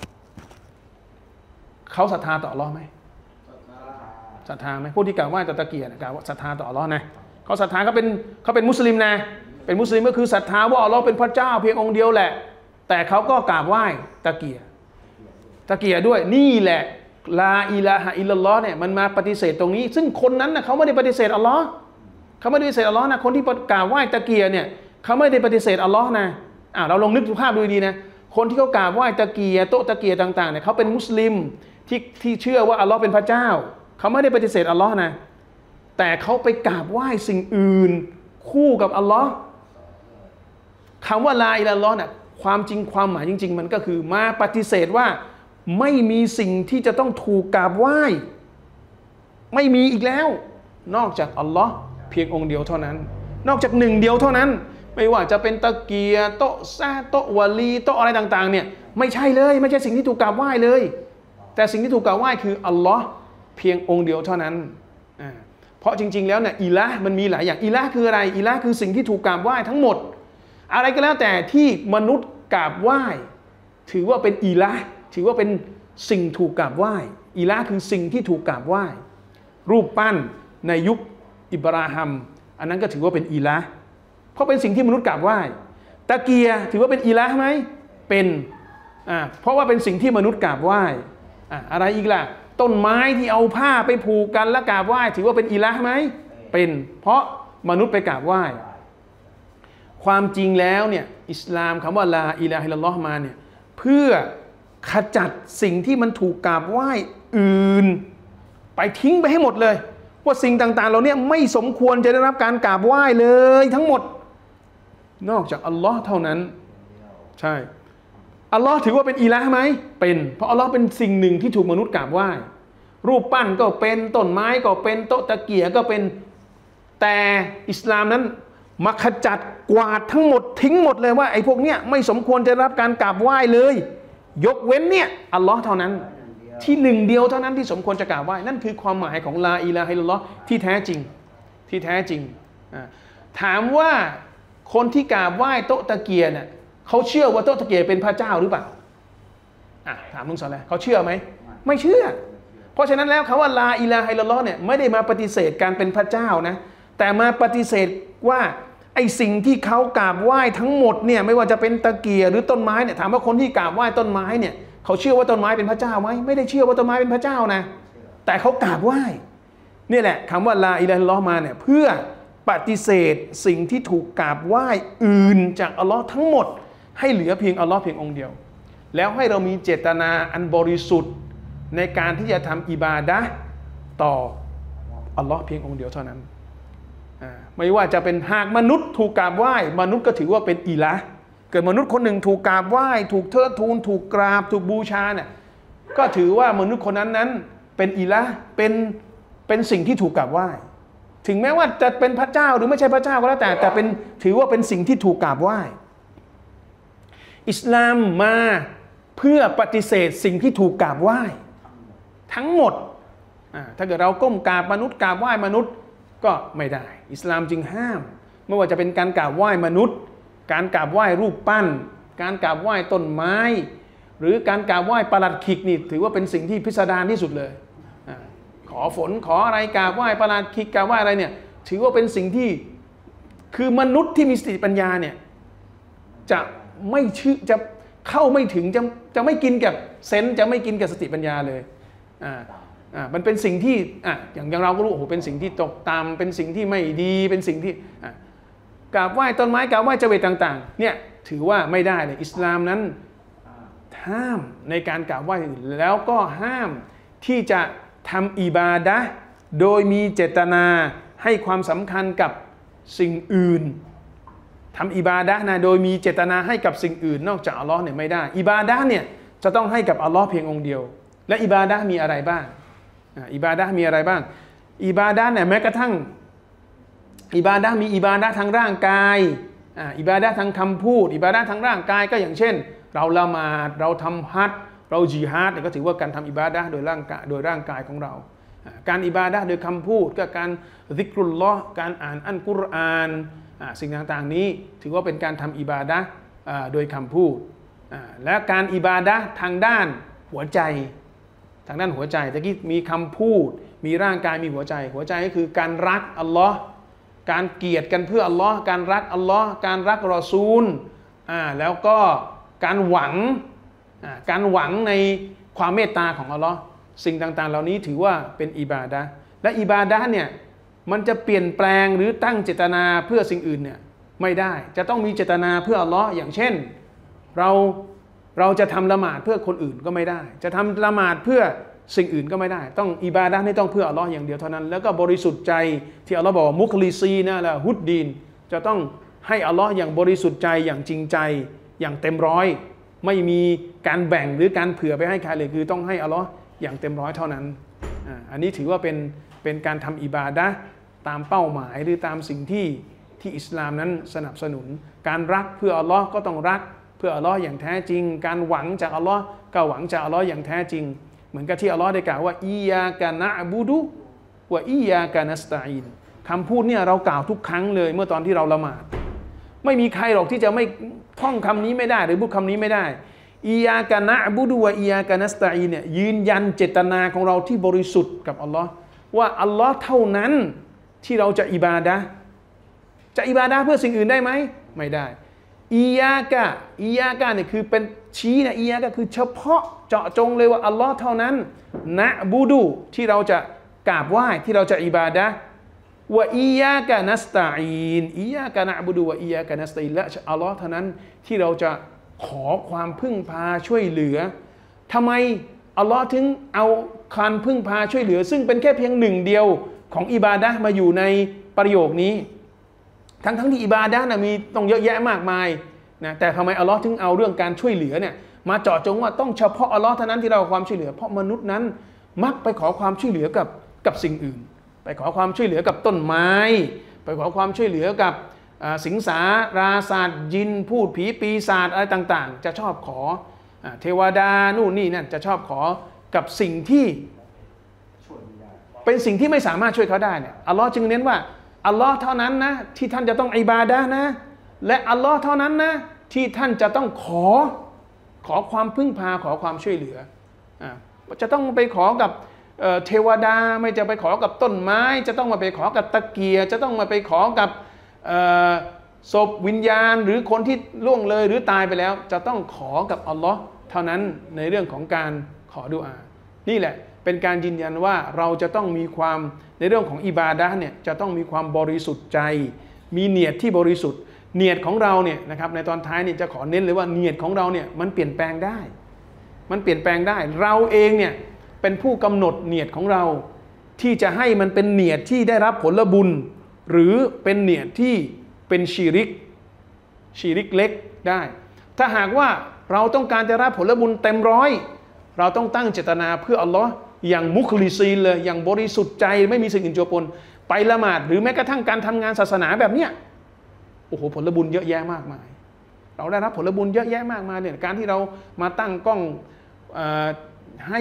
เขาศรัทธาต่ออัลเลาะห์ไหมศรัทธาไหมผู้ที่กล่าวว่าตะเกียร์กล่าวว่าศรัทธาต่ออัลเลาะห์นะเขาศรัทธาเขาเป็นเขาเป็นมุสลิมนะเป็นมุสลิมก็คือศรัทธาว่าอัลเลาะห์เป็นพระเจ้าเพียงองค์เดียวแหละแต่เขาก็กราบไหว้ตะเกียร์ตะเกียร์ด้วยนี่แหละลาอิลาฮะอิลลัลลอฮ์เนี่ยมันมาปฏิเสธตรงนี้ซึ่งคนนั้นนะเขาไม่ได้ปฏิเสธอัลเลาะห์เขาไม่ได้ปฏิเสธอัลเลาะห์นะคนที่กราบไหว้ตะเกียร์เนี่ยเขาไม่ได้ปฏิเสธอัลเลาะห์นะอ่าเราลองนึกภาพดูดีนะคนที่เขากราบไหว้ตะเกียร์โต๊ะตะเกียร์ต่างๆเนี่ยเขาเป็นมุสลิมที่ที่เชื่อว่าอัลลอฮ์เป็นพระเจ้าเขาไม่ได้ปฏิเสธอัลลอฮ์นะแต่เขาไปกราบไหว้สิ่งอื่นคู่กับอัลลอฮ์คำว่าลาอิลาฮะเนี่ยความจริงความหมายจริงๆมันก็คือมาปฏิเสธว่าไม่มีสิ่งที่จะต้องถูกกราบไหว้ไม่มีอีกแล้วนอกจากอัลลอฮ์เพียงองค์เดียวเท่านั้นนอกจากหนึ่งเดียวเท่านั้นไม่ว่าจะเป็นตะเกียร์โต๊ะซาโต๊ะวาลีโต๊ะอะไรต่างๆเนี่ยไม่ใช่เลยไม่ใช่สิ่งที่ถูกกราบไหว้เลยแต่สิ่งที่ถูกกล่าวไหว้คืออัลลอฮ์เพียงองค์เดียวเท่านั้นเพราะจริงๆแล้วเนี่ยอิละห์มันมีหลายอย่างอิละห์คืออะไรอิละห์คือสิ่งที่ถูกกราบไหว้ทั้งหมดอะไรก็แล้วแต่ที่มนุษย์กราบไหว้ถือว่าเป็นอิละห์ถือว่าเป็นสิ่งถูกกราบไหว้อิละห์คือสิ่งที่ถูกกราบไหว้รูปปั้นในยุคอิบราฮิมอันนั้นก็ถือว่าเป็นอิละห์เพราะเป็นสิ่งที่มนุษย์กราบไหว้ตะเกียร์ถือว่าเป็นอิละห์ไหมเป็นอ่าเพราะว่าเป็นสิ่งที่มนุษย์กราบไหว้อะไรอีกล่ะต้นไม้ที่เอาผ้าไปผูกกันแล้วกราบไหว้ถือว่าเป็นอิละห์ไหมเป็นเพราะมนุษย์ไปกราบไหว้ความจริงแล้วเนี่ยอิสลามคำว่าลาอิลาฮะอิลลัลลอฮ์มาเนี่ยเพื่อขจัดสิ่งที่มันถูกกราบไหว้อื่นไปทิ้งไปให้หมดเลยว่าสิ่งต่างๆเราเนี่ยไม่สมควรจะได้รับการกราบไหว้เลยทั้งหมดนอกจากอัลลอฮ์เท่านั้นใช่อัลลอฮ์ถือว่าเป็นอิละห์ไหมเป็นเพราะอัลลอฮ์เป็นสิ่งหนึ่งที่ถูกมนุษย์กราบไหว้รูปปั้นก็เป็นต้นไม้ก็เป็นโต๊ะตะเกียร์ก็เป็นแต่อิสลามนั้นมาขจัดกวาดทั้งหมดทิ้งหมดเลยว่าไอ้พวกเนี้ยไม่สมควรจะรับการกราบไหว้เลยยกเว้นเนี่ยอัลลอฮ์เท่านั้นที่หนึ่งเดียวเท่านั้นที่สมควรจะกราบไหว้นั่นคือความหมายของลาอิลาฮะอิลลัลลอฮ์ที่แท้จริงที่แท้จริงถามว่าคนที่กราบไหว้โต๊ะตะเกียร์เนี่ยเขาเชื่อว่าโต๊ะตะเกียร์เป็นพระเจ้าหรือเปล่าอ่ะถามลุงสอนเลยเขาเชื่อไหมไม่เชื่อเพราะฉะนั้นแล้วคำว่าลาอิลาฮะอิลลัลลอฮ์เนี่ยไม่ได้มาปฏิเสธการเป็นพระเจ้านะแต่มาปฏิเสธว่าไอ้สิ่งที่เขากราบไหว้ทั้งหมดเนี่ยไม่ว่าจะเป็นตะเกียร์หรือต้นไม้เนี่ยถามว่าคนที่กราบไหว้ต้นไม้เนี่ยเขาเชื่อว่าต้นไม้เป็นพระเจ้าไหมไม่ได้เชื่อว่าต้นไม้เป็นพระเจ้านะแต่เขากราบไหว้นี่แหละคำว่าลาอิลาฮะอิลลัลลอฮ์มาเนี่ยเพื่อปฏิเสธสิ่งที่ถูกกราบไหว้อื่นจากอัลลอฮ์ทั้งหมดให้เหลือเพียงอัลลอฮ์เพียงองค์เดียวแล้วให้เรามีเจตนาอันบริสุทธิ์ในการที่จะทำอิบาดะห์ต่ออัลลอฮ์เพียงองค์เดียวเท่านั้นไม่ว่าจะเป็นหากมนุษย์ถูกกราบไหว้มนุษย์ก็ถือว่าเป็นอิละห์เกิดมนุษย์คนหนึ่งถูกกราบไหว้ถูกเทิดทูนถูกกราบถูกบูชาเนี่ยก็ถือว่ามนุษย์คนนั้นนั้นเป็นอิละห์เป็นเป็นสิ่งที่ถูกกราบไหว้ถึงแม้ว่าจะเป็นพระเจ้าหรือไม่ใช่พระเจ้าก็แล้วแต่แต่เป็นถือว่าเป็นสิ่งที่ถูกกราบไหว้อิสลามมาเพื่อปฏิเสธสิ่งที่ถูกกราบไหว้ทั้งหมดถ้าเกิดเราก้มกราบมนุษย์กราบไหว้มนุษย์ก็ไม่ได้อิสลามจึงห้ามไม่ว่าจะเป็นการกราบไหว้มนุษย์การกราบไหว้รูปปั้นการกราบไหว้ต้นไม้หรือการกราบไหว้ปลัดขิกนี่ถือว่าเป็นสิ่งที่พิสดารที่สุดเลยขอฝนขออะไรกราบไหว้ปลัดขิกกราบไหว้อะไรเนี่ยถือว่าเป็นสิ่งที่คือมนุษย์ที่มีสติปัญญาเนี่ยจะไม่ชื่อจะเข้าไม่ถึงจะจะไม่กินกับเซนส์จะไม่กินกับสติปัญญาเลยอ่าอ่ามันเป็นสิ่งที่อ่ะอย่างอย่างเราก็รู้โอ้โหเป็นสิ่งที่ตกต่ำเป็นสิ่งที่ไม่ดีเป็นสิ่งที่อ่ะกราบไหว้ต้นไม้กราบไหว้เจเวตต่างๆเนี่ยถือว่าไม่ได้เลยอิสลามนั้นห้ามในการกราบไหว้อื่นแล้วก็ห้ามที่จะทำอิบาดะห์โดยมีเจตนาให้ความสำคัญกับสิ่งอื่นทำอิบาดะห์นะโดยมีเจตนาให้กับสิ่งอื่นนอกจากอัลลอฮ์เนี่ยไม่ได้อิบาดะห์เนี่ยจะต้องให้กับอัลลอฮ์เพียงองค์เดียวและอิบาดะห์มีอะไรบ้างอิบาดะห์มีอะไรบ้างอิบาดะห์เนี่ยแม้กระทั่งอิบาดะห์มีอิบาดะห์ทางร่างกายอิบาดะห์ทางคำพูดอิบาดะห์ทางร่างกายก็อย่างเช่นเราละหมาดเราทำฮัจญ์เราญิฮาดเนี่ยก็ถือว่าการทำอิบาดะห์โดยร่างกายโดยร่างกายของเราการอิบาดะห์โดยคำพูดก็การซิกรุลลอฮ์การอ่านอัลกุรอานสิ่งต่างๆนี้ถือว่าเป็นการทำอิบาดะห์โดยคำพูดและการอิบาดะห์ทางด้านหัวใจทางด้านหัวใจตะกี้มีคำพูดมีร่างกายมีหัวใจหัวใจก็คือการรักอัลลอฮ์การเกลียดกันเพื่ออัลลอฮ์การรักอัลลอฮ์การรักรอซูลแล้วก็การหวังการหวังในความเมตตาของอัลลอฮ์สิ่งต่างๆเหล่านี้ถือว่าเป็นอิบาดะห์และอิบาดะห์เนี่ยมันจะเปลี่ยนแปลงหรือตั้งเจตนาเพื่อสิ่งอื่นเนี่ยไม่ได้จะต้องมีเจตนาเพื่ออัลลอฮ์อย่างเช่นเราเราจะทำละหมาดเพื่อคนอื่นก็ไม่ได้จะทำละหมาดเพื่อสิ่งอื่นก็ไม่ได้ต้องอิบาดะห์นี่ต้องเพื่ออัลลอฮ์อย่างเดียวเท่านั้นแล้วก็บริสุทธิ์ใจที่อัลลอฮ์บอกมุคลิซีนะละฮุดดีนจะต้องให้อัลลอฮ์อย่างบริสุทธิ์ใจอย่างจริงใจอย่างเต็มร้อยไม่มีการแบ่งหรือการเผื่อไปให้ใครเลยคือต้องให้อัลลอฮ์อย่างเต็มร้อยเท่านั้นอ่าอันนี้ถือว่าเป็นเป็นการทำอิบาดะห์ตามเป้าหมายหรือตามสิ่งที่ที่อิสลามนั้นสนับสนุนการรักเพื่ออัลลอฮ์ก็ต้องรักเพื่ออัลลอฮ์อย่างแท้จริงการหวังจากอัลลอฮ์ก็หวังจากอัลลอฮ์อย่างแท้จริงเหมือนกับที่อัลลอฮ์ได้กล่าวว่าอียากะนะบูดุวะอียากะนัสตะอีนคำพูดเนี่ยเรากล่าวทุกครั้งเลยเมื่อตอนที่เราละหมาดไม่มีใครหรอกที่จะไม่ท่องคำนี้ไม่ได้หรือพูดคำนี้ไม่ได้อียากะนะบูดุวะอียากะนัสตะอีนเนี่ยยืนยันเจตนาของเราที่บริสุทธิ์กับอัลลอฮ์ว่าอัลลอฮ์เท่านั้นที่เราจะอิบาดะห์จะอิบาดะห์เพื่อสิ่งอื่นได้ไหมไม่ได้อียากะอียากะเนี่ยคือเป็นชี้นะอียากะคือเฉพาะเจาะจงเลยว่าอัลลอฮ์เท่านั้นนะบูดุที่เราจะกราบไหว้ที่เราจะอิบาดะห์วะอียากะนัสตะอีนอียากะนะบูดุวะอียากะนัสตะอีนและอัลลอฮ์เท่านั้นที่เราจะขอความพึ่งพาช่วยเหลือทำไมอัลลอฮ์ถึงเอาการพึ่งพาช่วยเหลือซึ่งเป็นแค่เพียงหนึ่งเดียวของอิบาดะห์มาอยู่ในประโยคนี้ทั้งทั้งที่อิบาดะห์นะมีต้องเยอะแยะมากมายนะแต่ทำไมอัลลอฮ์ถึงเอาเรื่องการช่วยเหลือเนี่ยมาเจาะจงว่าต้องเฉพาะอัลลอฮ์เท่านั้นที่เราขอความช่วยเหลือเพราะมนุษย์นั้นมักไปขอความช่วยเหลือกับกับสิ่งอื่นไปขอความช่วยเหลือกับต้นไม้ไปขอความช่วยเหลือกับสิงสาราศาสตร์ยินพูดผีปีศาจอะไรต่างๆจะชอบขอเทวดานู่นนี่นั่นจะชอบขอกับสิ่งที่เป็นสิ่งที่ไม่สามารถช่วยเขาได้เนี่ยอัลลอฮ์จึงเน้นว่าอัลลอฮ์เท่านั้นนะที่ท่านจะต้องอิบาดะห์นะและอัลลอฮ์เท่านั้นนะที่ท่านจะต้องขอขอความพึ่งพาขอความช่วยเหลืออ่าจะต้องไปขอกับเทวดาไม่จะไปขอกับต้นไม้จะต้องมาไปขอกับตะเกียร์จะต้องมาไปขอกับศพวิญญาณหรือคนที่ล่วงเลยหรือตายไปแล้วจะต้องขอกับอัลลอฮ์เท่านั้นในเรื่องของการขอดุอานี่แหละเป็นการยืนยันว่าเราจะต้องมีความในเรื่องของอิบาดะห์เนี่ยจะต้องมีความบริสุทธิ์ใจมีเนียดที่บริสุทธิ์เนียดของเราเนี่ยนะครับในตอนท้ายเนี่ยจะขอเน้นเลยว่าเนียดของเราเนี่ยมันเปลี่ยนแปลงได้มันเปลี่ยนแปลงได้เราเองเนี่ยเป็นผู้กำหนดเนียดของเราที่จะให้มันเป็นเนียดที่ได้รับผลบุญหรือเป็นเนียดที่เป็นชีริกชีริกเล็กได้ถ้าหากว่าเราต้องการจะรับผลบุญเต็มร้อยเราต้องตั้งเจตนาเพื่ออัลลอฮ์อย่างมุคลิซีนเลยอย่างบริสุทธิ์ใจไม่มีสิ่งอื่นเจือปนไปละหมาดหรือแม้กระทั่งการทำงานศาสนาแบบเนี้ยโอ้โหผลบุญเยอะแยะมากมายเราได้รับผลบุญเยอะแยะมากมายเนี่ยการที่เรามาตั้งกล้องให้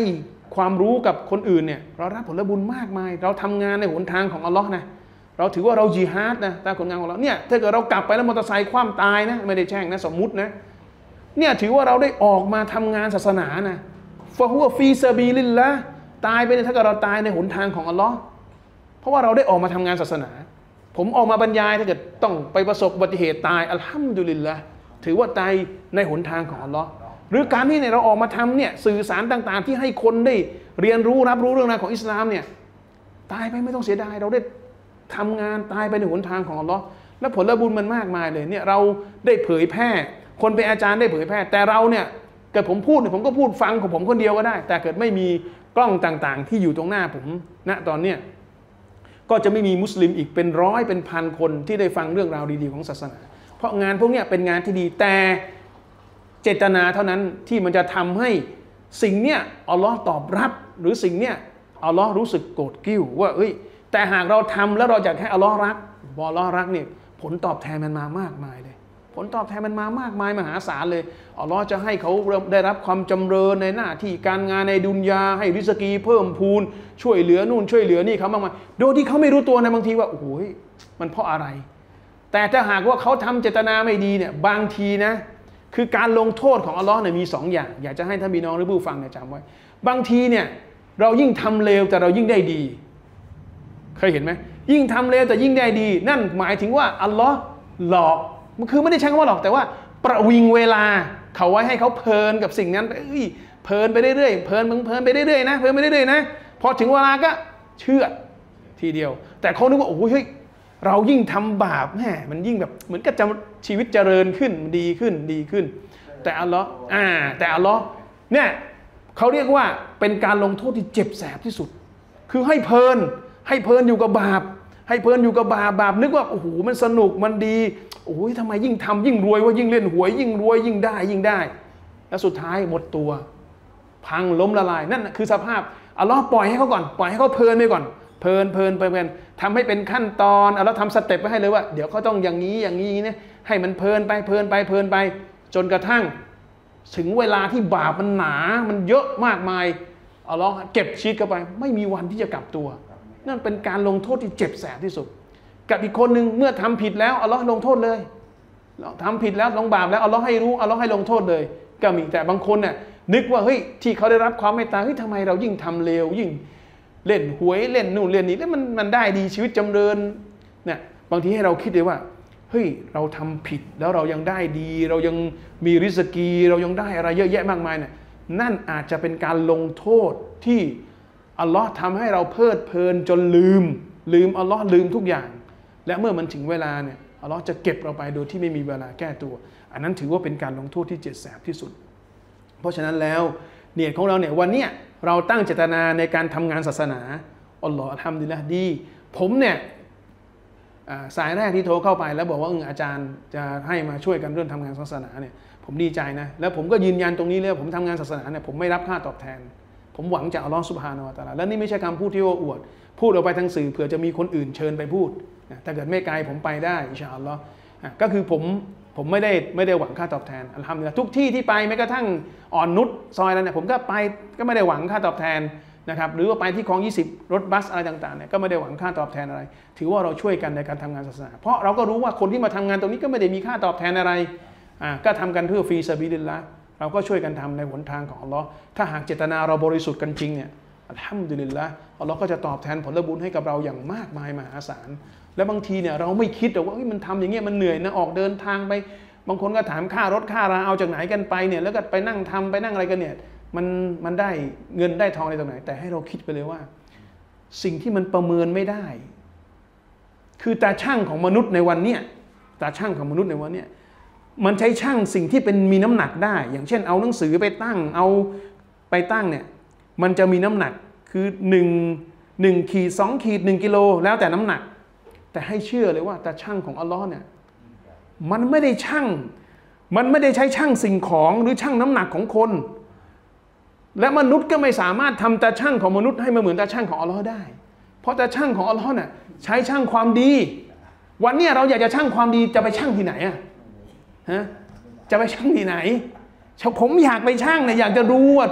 ความรู้กับคนอื่นเนี่ยเรารับผลบุญมากมายเราทำงานในหนทางของอัลลอฮ์นะเราถือว่าเราญิฮาดนะตามผลงานของเราเนี่ยถ้าเกิดเรากลับไปแล้วมอเตอร์ไซค์คว่ำตายนะไม่ได้แช่งนะสมมุตินะเนี่ยถือว่าเราได้ออกมาทำงานศาสนานะฟะฮุวะฟีซาบีลิลละตายไปเนี่ยถ้าเกิดเราตายในหนทางของอัลลอฮ์เพราะว่าเราได้ออกมาทำงานศาสนาผมออกมาบรรยายถ้าเกิดต้องไปประสบอุบัติเหตุตายอัลฮัมดุลิลละถือว่าตายในหนทางของอัลลอฮ์หรือการที่เนี่ยเราออกมาทำเนี่ยสื่อสารต่างๆที่ให้คนได้เรียนรู้รับรู้เรื่องราวของอิสลามเนี่ยตายไปไม่ต้องเสียดายเราได้ทำงานตายไปในหนทางของอัลลอฮ์และผลบุญมันมากมายเลยเนี่ยเราได้เผยแพร่คนเป็นอาจารย์ได้เผยแพร่แต่เราเนี่ยเกิดผมพูดผมก็พูดฟังของผมคนเดียวก็ได้แต่เกิดไม่มีกล้องต่างๆที่อยู่ตรงหน้าผมณตอนเนี้ยก็จะไม่มีมุสลิมอีกเป็นร้อยเป็นพันคนที่ได้ฟังเรื่องราวดีๆของศาสนาเพราะงานพวกนี้เป็นงานที่ดีแต่เจตนาเท่านั้นที่มันจะทำให้สิ่งเนี้ยอัลลอฮ์ตอบรับหรือสิ่งเนี้ยอัลลอฮ์รู้สึกโกรธกิ้วว่าเอ้ยแต่หากเราทำแล้วเราอยากให้อัลลอฮ์รักพออัลลอฮ์รักเนี่ยผลตอบแทนมันมามากมายเลยผลตอบแทนมันมามากมายมหาศาลเลยอัลลอฮ์จะให้เขาได้รับความจำเริญในหน้าที่การงานในดุนยาให้ริสกีเพิ่มพูนช่วยเหลือนู่นช่วยเหลือนี่เขามากมายโดยที่เขาไม่รู้ตัวนะบางทีว่าโอ้โหมันเพราะอะไรแต่ถ้าหากว่าเขาทำเจตนาไม่ดีเนี่ยบางทีนะคือการลงโทษของอัลลอฮ์เนี่ยมีสองอย่างอยากจะให้ท่านพี่น้องหรือผู้ฟังเนี่ยจำไว้บางทีเนี่ยเรายิ่งทำเลวแต่เรายิ่งได้ดีเคยเห็นไหมยิ่งทำเลวแต่ยิ่งได้ดีนั่นหมายถึงว่าอัลลอฮ์หลอกมันคือไม่ได้ใช้คำว่าหลอกแต่ว่าประวิงเวลาเขาไว้ให้เขาเพลินกับสิ่งนั้นเอ้ยเพลินไปเรื่อยๆเพลินมึงเพลินไปเรื่อยๆนะเพลินไปเรื่อยๆนะพอถึงเวลาก็เชื่อทีเดียวแต่เขานึกว่าโอ้ยเฮ้ยเรายิ่งทำบาปแหมมันยิ่งแบบเหมือนกับชีวิตเจริญขึ้นดีขึ้นดีขึ้นแต่อัลลอฮ์อ่าแต่อัลลอฮ์เนี่ยเขาเรียกว่าเป็นการลงโทษที่เจ็บแสบที่สุดคือให้เพลินให้เพลินอยู่กับบาปให้เพลินอยู่กับบาปบาปนึกว่าโอ้โหมันสนุกมันดีโอ้ยทำไมยิ่งทำยิ่งรวยว่ายิ่งเล่นหวยยิ่งรวยยิ่งได้ยิ่งได้แล้วสุดท้ายหมดตัวพังล้มละลายนั่นคือสภาพอัลลอฮ์ปล่อยให้เขาก่อนปล่อยให้เขาเพลินไปก่อนเพลินเพลินไปเพลินทำให้เป็นขั้นตอนอัลลอฮ์ทำสเต็ปไว้ให้เลยว่าเดี๋ยวเขาต้องอย่างนี้อย่างนี้เนี่ยให้มันเพลินไปเพลินไปเพลินไปจนกระทั่งถึงเวลาที่บาปมันหนามันเยอะมากมายอัลลอฮ์เก็บชีวิตเข้าไปไม่มีวันที่จะกลับตัวนั่นเป็นการลงโทษที่เจ็บแสบที่สุดกับอีกคนหนึ่งเมื่อทำผิดแล้วอัลลอฮ์ลงโทษเลยทำผิดแล้วลงบาปแล้วอัลลอฮ์ให้รู้อัลลอฮ์ให้ลงโทษเลยก็มีแต่บางคนเนี่ยนึกว่าเฮ้ยที่เขาได้รับความเมตตาเฮ้ยทำไมเรายิ่งทำเลวยิ่งเล่นหวยเล่นนู่นเล่นนี่แล้วมันมันได้ดีชีวิตจำเริญเนี่ยบางทีให้เราคิดเลยว่าเฮ้ยเราทำผิดแล้วเรายังได้ดีเรายังมีริสกีเรายังได้อะไรเยอะแยะมากมายเนี่ยนั่นอาจจะเป็นการลงโทษที่อัลลอฮ์ทำให้เราเพลิดเพลินจนลืมลืมอัลลอฮ์ลืมทุกอย่างและเมื่อมันถึงเวลาเนี่ยอัลลอฮ์จะเก็บเราไปโดยที่ไม่มีเวลาแก้ตัวอันนั้นถือว่าเป็นการลงโทษที่เจ็บแสบที่สุดเพราะฉะนั้นแล้วเนียดของเราเนี่ยวันเนี้ยเราตั้งเจตนาในการทำงานศาสนาอัลลอฮ์อัลฮัมดุลิลละห์ดีผมเนี่ยสายแรกที่โทรเข้าไปแล้วบอกว่าอาจารย์จะให้มาช่วยกันเรื่องทำงานศาสนาเนี่ยผมดีใจนะแล้วผมก็ยืนยันตรงนี้เลยผมทำงานศาสนาเนี่ยผมไม่รับค่าตอบแทนผมหวังจากอัลลอฮ์ซุบฮานะฮูวะตะอาลาและนี่ไม่ใช่คำพูดที่โอ้อวดพูดออกไปทางสื่อเผื่อจะมีคนอื่นเชิญไปพูดถ้าเกิดไม่ไกลผมไปได้อินชาอัลลอฮ์ก็คือผมผมไม่ได้ไม่ได้หวังค่าตอบแทนอัลฮัมดุลิลละห์ทุกที่ที่ไปแม้กระทั่งอ่อนนุชซอยแล้วเนี่ยผมก็ไปก็ไม่ได้หวังค่าตอบแทนนะครับหรือว่าไปที่คลองยี่สิบรถบัสอะไรต่างๆเนี่ยก็ไม่ได้หวังค่าตอบแทนอะไรถือว่าเราช่วยกันในการทำงานศาสนาเพราะเราก็รู้ว่าคนที่มาทำงานตรงนี้ก็ไม่ได้มีค่าตอบแทนอะไรอ่าก็ทำกันเพื่อฟรีซะบีลิลละห์เราก็ช่วยกันทำในหนทางของอัลลอฮ์ถ้าหากเจตนาเราบริสุทธิ์กันจริงเนี่ยอัลฮัมดุลิลละห์อัลลอฮ์ก็จะตอบแทนผลบุญให้กับเราอย่างมากมายมหาศาลและบางทีเนี่ยเราไม่คิดหรอกว่ามันทำอย่างเงี้ยมันเหนื่อยนะออกเดินทางไปบางคนก็ถามค่ารถค่าราเอาจากไหนกันไปเนี่ยแล้วก็ไปนั่งทำไปนั่งอะไรกันเนี่ยมันมันได้เงินได้ทองอะไรตรงไหนแต่ให้เราคิดไปเลยว่าสิ่งที่มันประเมินไม่ได้คือตาช่างของมนุษย์ในวันเนี้ยตาช่างของมนุษย์ในวันเนี้ยมันใช้ช่างสิ่งที่เป็นมีน้ำหนักได้อย่างเช่นเอาหนังสือไปตั้งเอาไปตั้งเนี่ยมันจะมีน้ำหนักคือหนึ่งหนึ่งขีดสองขีดหนึ่งกิโลแล้วแต่น้ำหนักแต่ให้เชื่อเลยว่าตาช่างของอัลลอฮ์เนี่ยมันไม่ได้ช่างมันไม่ได้ใช้ช่างสิ่งของหรือช่างน้ำหนักของคนและมนุษย์ก็ไม่สามารถทำตาช่างของมนุษย์ให้มาเหมือนตาช่างของอัลลอฮ์ได้เพราะตาช่างของอัลลอฮ์เนี่ยใช้ช่างความดีวันนี้เราอยากจะช่างความดีจะไปช่างที่ไหนอะฮะจะไปช่างที่ไหนผมอยากไปช่างเนี่ยอยากจะรู้ว่า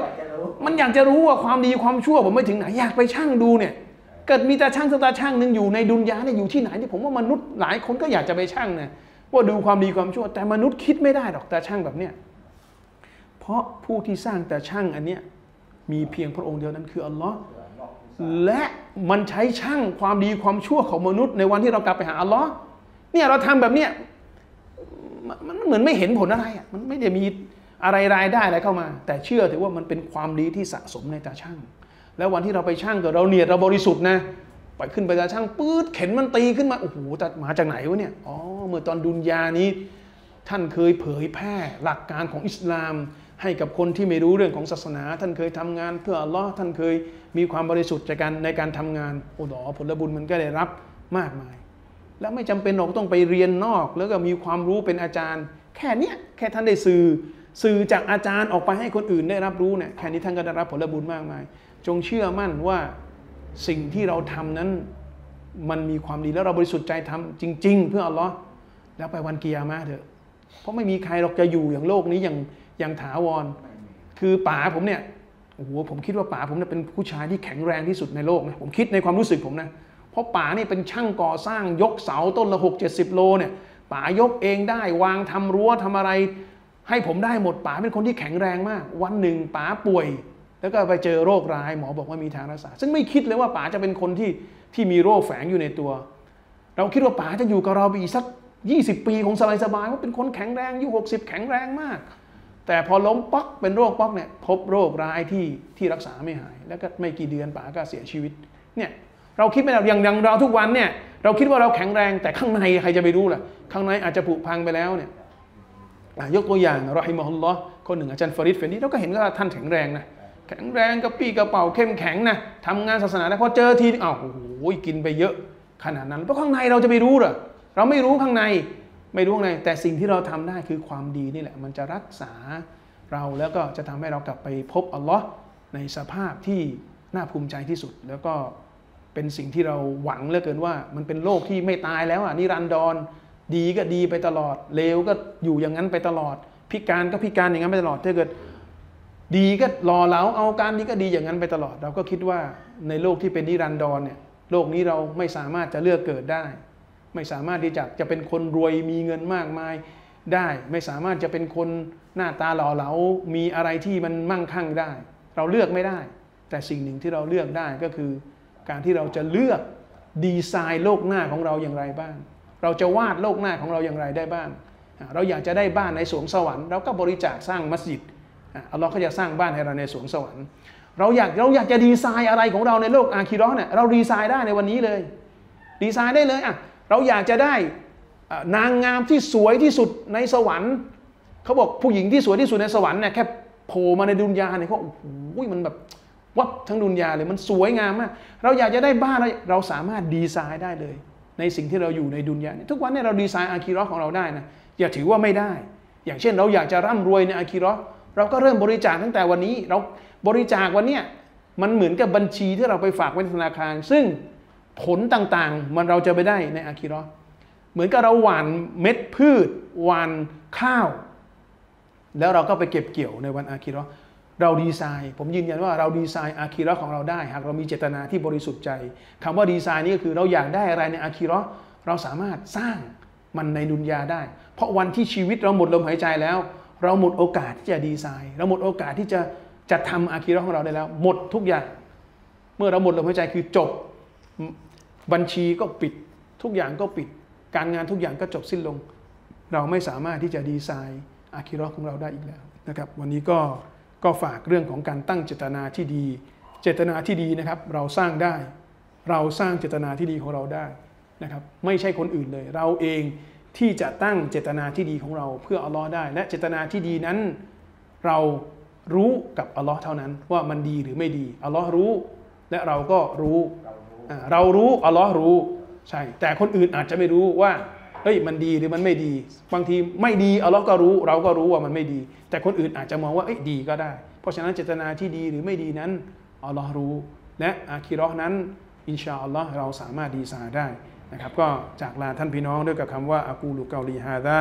มันอยากจะรู้ว่าความดีความชั่วผมไปถึงไหนอยากไปชั่งดูเนี่ยเกิดมีตาช่างสักตาช่างหนึ่งอยู่ในดุนยาเนี่ยอยู่ที่ไหนที่ผมว่ามนุษย์หลายคนก็อยากจะไปชั่งนะว่าดูความดีความชั่วแต่มนุษย์คิดไม่ได้หรอกตาช่างแบบเนี้ยเพราะผู้ที่สร้างตาช่างอันเนี้ยมีเพียงพระองค์เดียวนั้นคืออัลลอฮ์และมันใช้ช่างความดีความชั่วของมนุษย์ในวันที่เรากลับไปหาอัลลอฮ์เนี่ยเราทำแบบเนี้ยมันเหมือนไม่เห็นผลอะไรอ่ะมันไม่ได้มีอะไรรายได้อะไรเข้ามาแต่เชื่อถือว่ามันเป็นความดีที่สะสมในตาช่างแล้ววันที่เราไปช่างกับเราเนียดเราบริสุทธิ์นะไปขึ้นไปตาช่างปื๊ดเข็นมันตีขึ้นมาโอ้โหแต่มาจากไหนวะเนี่ยอ๋อเมื่อตอนดุนยานี้ท่านเคยเผยแพร่หลักการของอิสลามให้กับคนที่ไม่รู้เรื่องของศาสนาท่านเคยทำงานเพื่ออัลลอฮ์ท่านเคยมีความบริสุทธิ์ในการในการทำงานโอ้โหผลบุญมันก็ได้รับมากมายแล้วไม่จำเป็นหรอกต้องไปเรียนนอกแล้วก็มีความรู้เป็นอาจารย์แค่เนี้ยแค่ท่านได้สื่อสื่อจากอาจารย์ออกไปให้คนอื่นได้รับรู้เนี่ยแค่นี้ท่านก็ได้รับผลบุญมากมายจงเชื่อมั่นว่าสิ่งที่เราทำนั้นมันมีความดีแล้วเราบริสุทธิ์ใจทำจริงๆเพื่ออัลลอฮ์แล้วไปวันกิยามะห์เถอะเพราะไม่มีใครหรอกจะอยู่อย่างโลกนี้อย่างอย่างถาวรคือป๋าผมเนี่ยโอ้โหผมคิดว่าป๋าผมเนี่ยเป็นผู้ชายที่แข็งแรงที่สุดในโลกนะผมคิดในความรู้สึกผมนะเพราะป๋านี่เป็นช่างก่อสร้างยกเสาต้นละหกเจ็ดสิบโลเนี่ยป๋ายกเองได้วางทำรั้วทำอะไรให้ผมได้หมดป๋าเป็นคนที่แข็งแรงมากวันหนึ่งป๋าป่วยแล้วก็ไปเจอโรคร้ายหมอบอกว่ามีทางรักษาซึ่งไม่คิดเลยว่าป๋าจะเป็นคนที่ที่มีโรคแฝงอยู่ในตัว เราคิดว่าป๋าจะอยู่กับเราไปอีกสักยี่สิบปีคงสบายๆว่าเป็นคนแข็งแรงอายุหกสิบแข็งแรงมากแต่พอล้มป๊อกเป็นโรคป๊อกเนี่ยพบโรคร้ายที่ที่รักษาไม่หายแล้วก็ไม่กี่เดือนป๋าก็เสียชีวิตเนี่ยเราคิดไม่ได้อย่างอย่างเราทุกวันเนี่ยเราคิดว่าเราแข็งแรงแต่ข้างในใครจะไปรู้ล่ะข้างในอาจจะผุพังไปแล้วเนี่ยยกตัวอย่างรอฮิมะฮุลลอฮ์คนหนึ่งอาจารย์ฟาริดเฟนดีเราก็เห็นว่าท่านแข็งแรงนะแข็งแรงกระปี้กระเป๋าเข้มแข็งนะทำงานศาสนาได้พอเจอทีอ้าวโอ้โหกินไปเยอะขนาดนั้นเพราะข้างในเราจะไปรู้เหรอเราไม่รู้ข้างในไม่รู้ข้างในแต่สิ่งที่เราทำได้คือความดีนี่แหละมันจะรักษาเราแล้วก็จะทำให้เรากลับไปพบอัลลอฮ์ในสภาพที่น่าภูมิใจที่สุดแล้วก็เป็นสิ่งที่เราหวังเหลือเกินว่ามันเป็นโลกที่ไม่ตายแล้วอ่ะนิรันดรดีก็ดีไปตลอดเลวก็อยู่อย่างนั้นไปตลอดพิการก็พิการอย่างนั้นไปตลอดถ้าเกิดดีก็รอเราเอาการดีก็ดีอย่างนั้นไปตลอดเราก็คิดว่าในโลกที่เป็นนิรันดรเนี่ยโลกนี้เราไม่สามารถจะเลือกเกิดได้ไม่สามารถที่จะจะเป็นคนรวยมีเงินมากมายได้ไม่สามารถจะเป็นคนหน้าตาหล่อเหลามีอะไรที่มันมั่งคั่งได้เราเลือกไม่ได้แต่สิ่งหนึ่งที่เราเลือกได้ก็คือการที่เราจะเลือกดีไซน์โลกหน้าของเราอย่างไรบ้างเราจะวาดโลกหน้าของเราอย่างไรได้บ้างเราอยากจะได้บ้านในสวงสวรรค์เราก็บริจาคสร้างมัสยิดอัลลอฮ์ก็จะสร้างบ้านให้เราในสวงสวรรค์เราอยากเราอยากจะดีไซน์อะไรของเราในโลกอาคิเราะห์เนี่ยเราดีไซน์ได้ในวันนี้เลยดีไซน์ได้เลยอ่ะเราอยากจะได้นางงามที่สวยที่สุดในสวรรค์เขาบอกผู้หญิงที่สวยที่สุดในสวรรค์เนี่ยแค่โผล่มาในดุนยาเนี่ยเขาโอ้โหมันแบบวับทั้งดุนยาเลยมันสวยงามมากเราอยากจะได้บ้านเราสามารถดีไซน์ได้เลยในสิ่งที่เราอยู่ในดุนยาทุกวันเนี่ยเราดีไซน์อาคิเราะห์ของเราได้นะอย่าถือว่าไม่ได้อย่างเช่นเราอยากจะร่ำรวยในอาคิเราะห์เราก็เริ่มบริจาคตั้งแต่วันนี้เราบริจาควันเนี้ยมันเหมือนกับบัญชีที่เราไปฝากไว้ในธนาคารซึ่งผลต่างๆมันเราจะไปได้ในอาคิเราะห์เหมือนกับเราหว่านเม็ดพืชหว่านข้าวแล้วเราก็ไปเก็บเกี่ยวในวันอาคิเราะห์เราดีไซน์ผมยืนยันว่าเราดีไซน์อาคิเราะห์ของเราได้หากเรามีเจตนาที่บริสุทธิ์ใจคำว่าดีไซน์นี่ก็คือเราอยากได้อะไรในอาคิเราะห์เราสามารถสร้างมันในดุนยาได้เพราะวันที่ชีวิตเราหมดลมหายใจแล้วเราหมดโอกาสที่จะดีไซน์เราหมดโอกาสที่จะจะทำอาคิเราะห์ของเราได้แล้วหมดทุกอย่างเมื่อเราหมดลมหายใจคือจบบัญชีก็ปิดทุกอย่างก็ปิดการงานทุกอย่างก็จบสิ้นลงเราไม่สามารถที่จะดีไซน์อาคิเราะห์ของเราได้อีกแล้วนะครับวันนี้ก็ก็ฝากเรื่องของการตั้งเจตนาที่ดีเจตนาที่ดีนะครับเราสร้างได้เราสร้างเจตนาที่ดีของเราได้นะครับไม่ใช่คนอื่นเลยเราเองที่จะตั้งเจตนาที่ดีของเราเพื่ออัลลอฮ์ได้และเจตนาที่ดีนั้นเรารู้กับอัลลอฮ์เท่านั้นว่ามันดีหรือไม่ดีอัลลอฮ์รู้และเราก็รู้เรารู้อัลลอฮ์รู้ใช่แต่คนอื่นอาจจะไม่รู้ว่าเฮ้ยมันดีหรือมันไม่ดีบางทีไม่ดีอัลลอฮ์ก็รู้เราก็รู้ว่ามันไม่ดีแต่คนอื่นอาจจะมองว่าเอ้ยดีก็ได้เพราะฉะนั้นเจตนาที่ดีหรือไม่ดีนั้นอัลลอฮ์รู้และอาคิเราะห์นั้นอินชาอัลลอฮ์เราสามารถดีไซน์ได้นะครับก็จากลาท่านพี่น้องด้วยกับคำว่าอะกูลุกอลีฮาซาว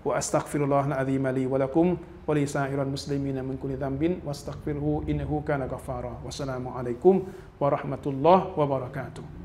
وأستغفر الله العظيم لي ولكم ولسائر المسلمين من كل ذنب واستغفره إنه كان غفارا والسلام عليكم ورحمة الله وبركاته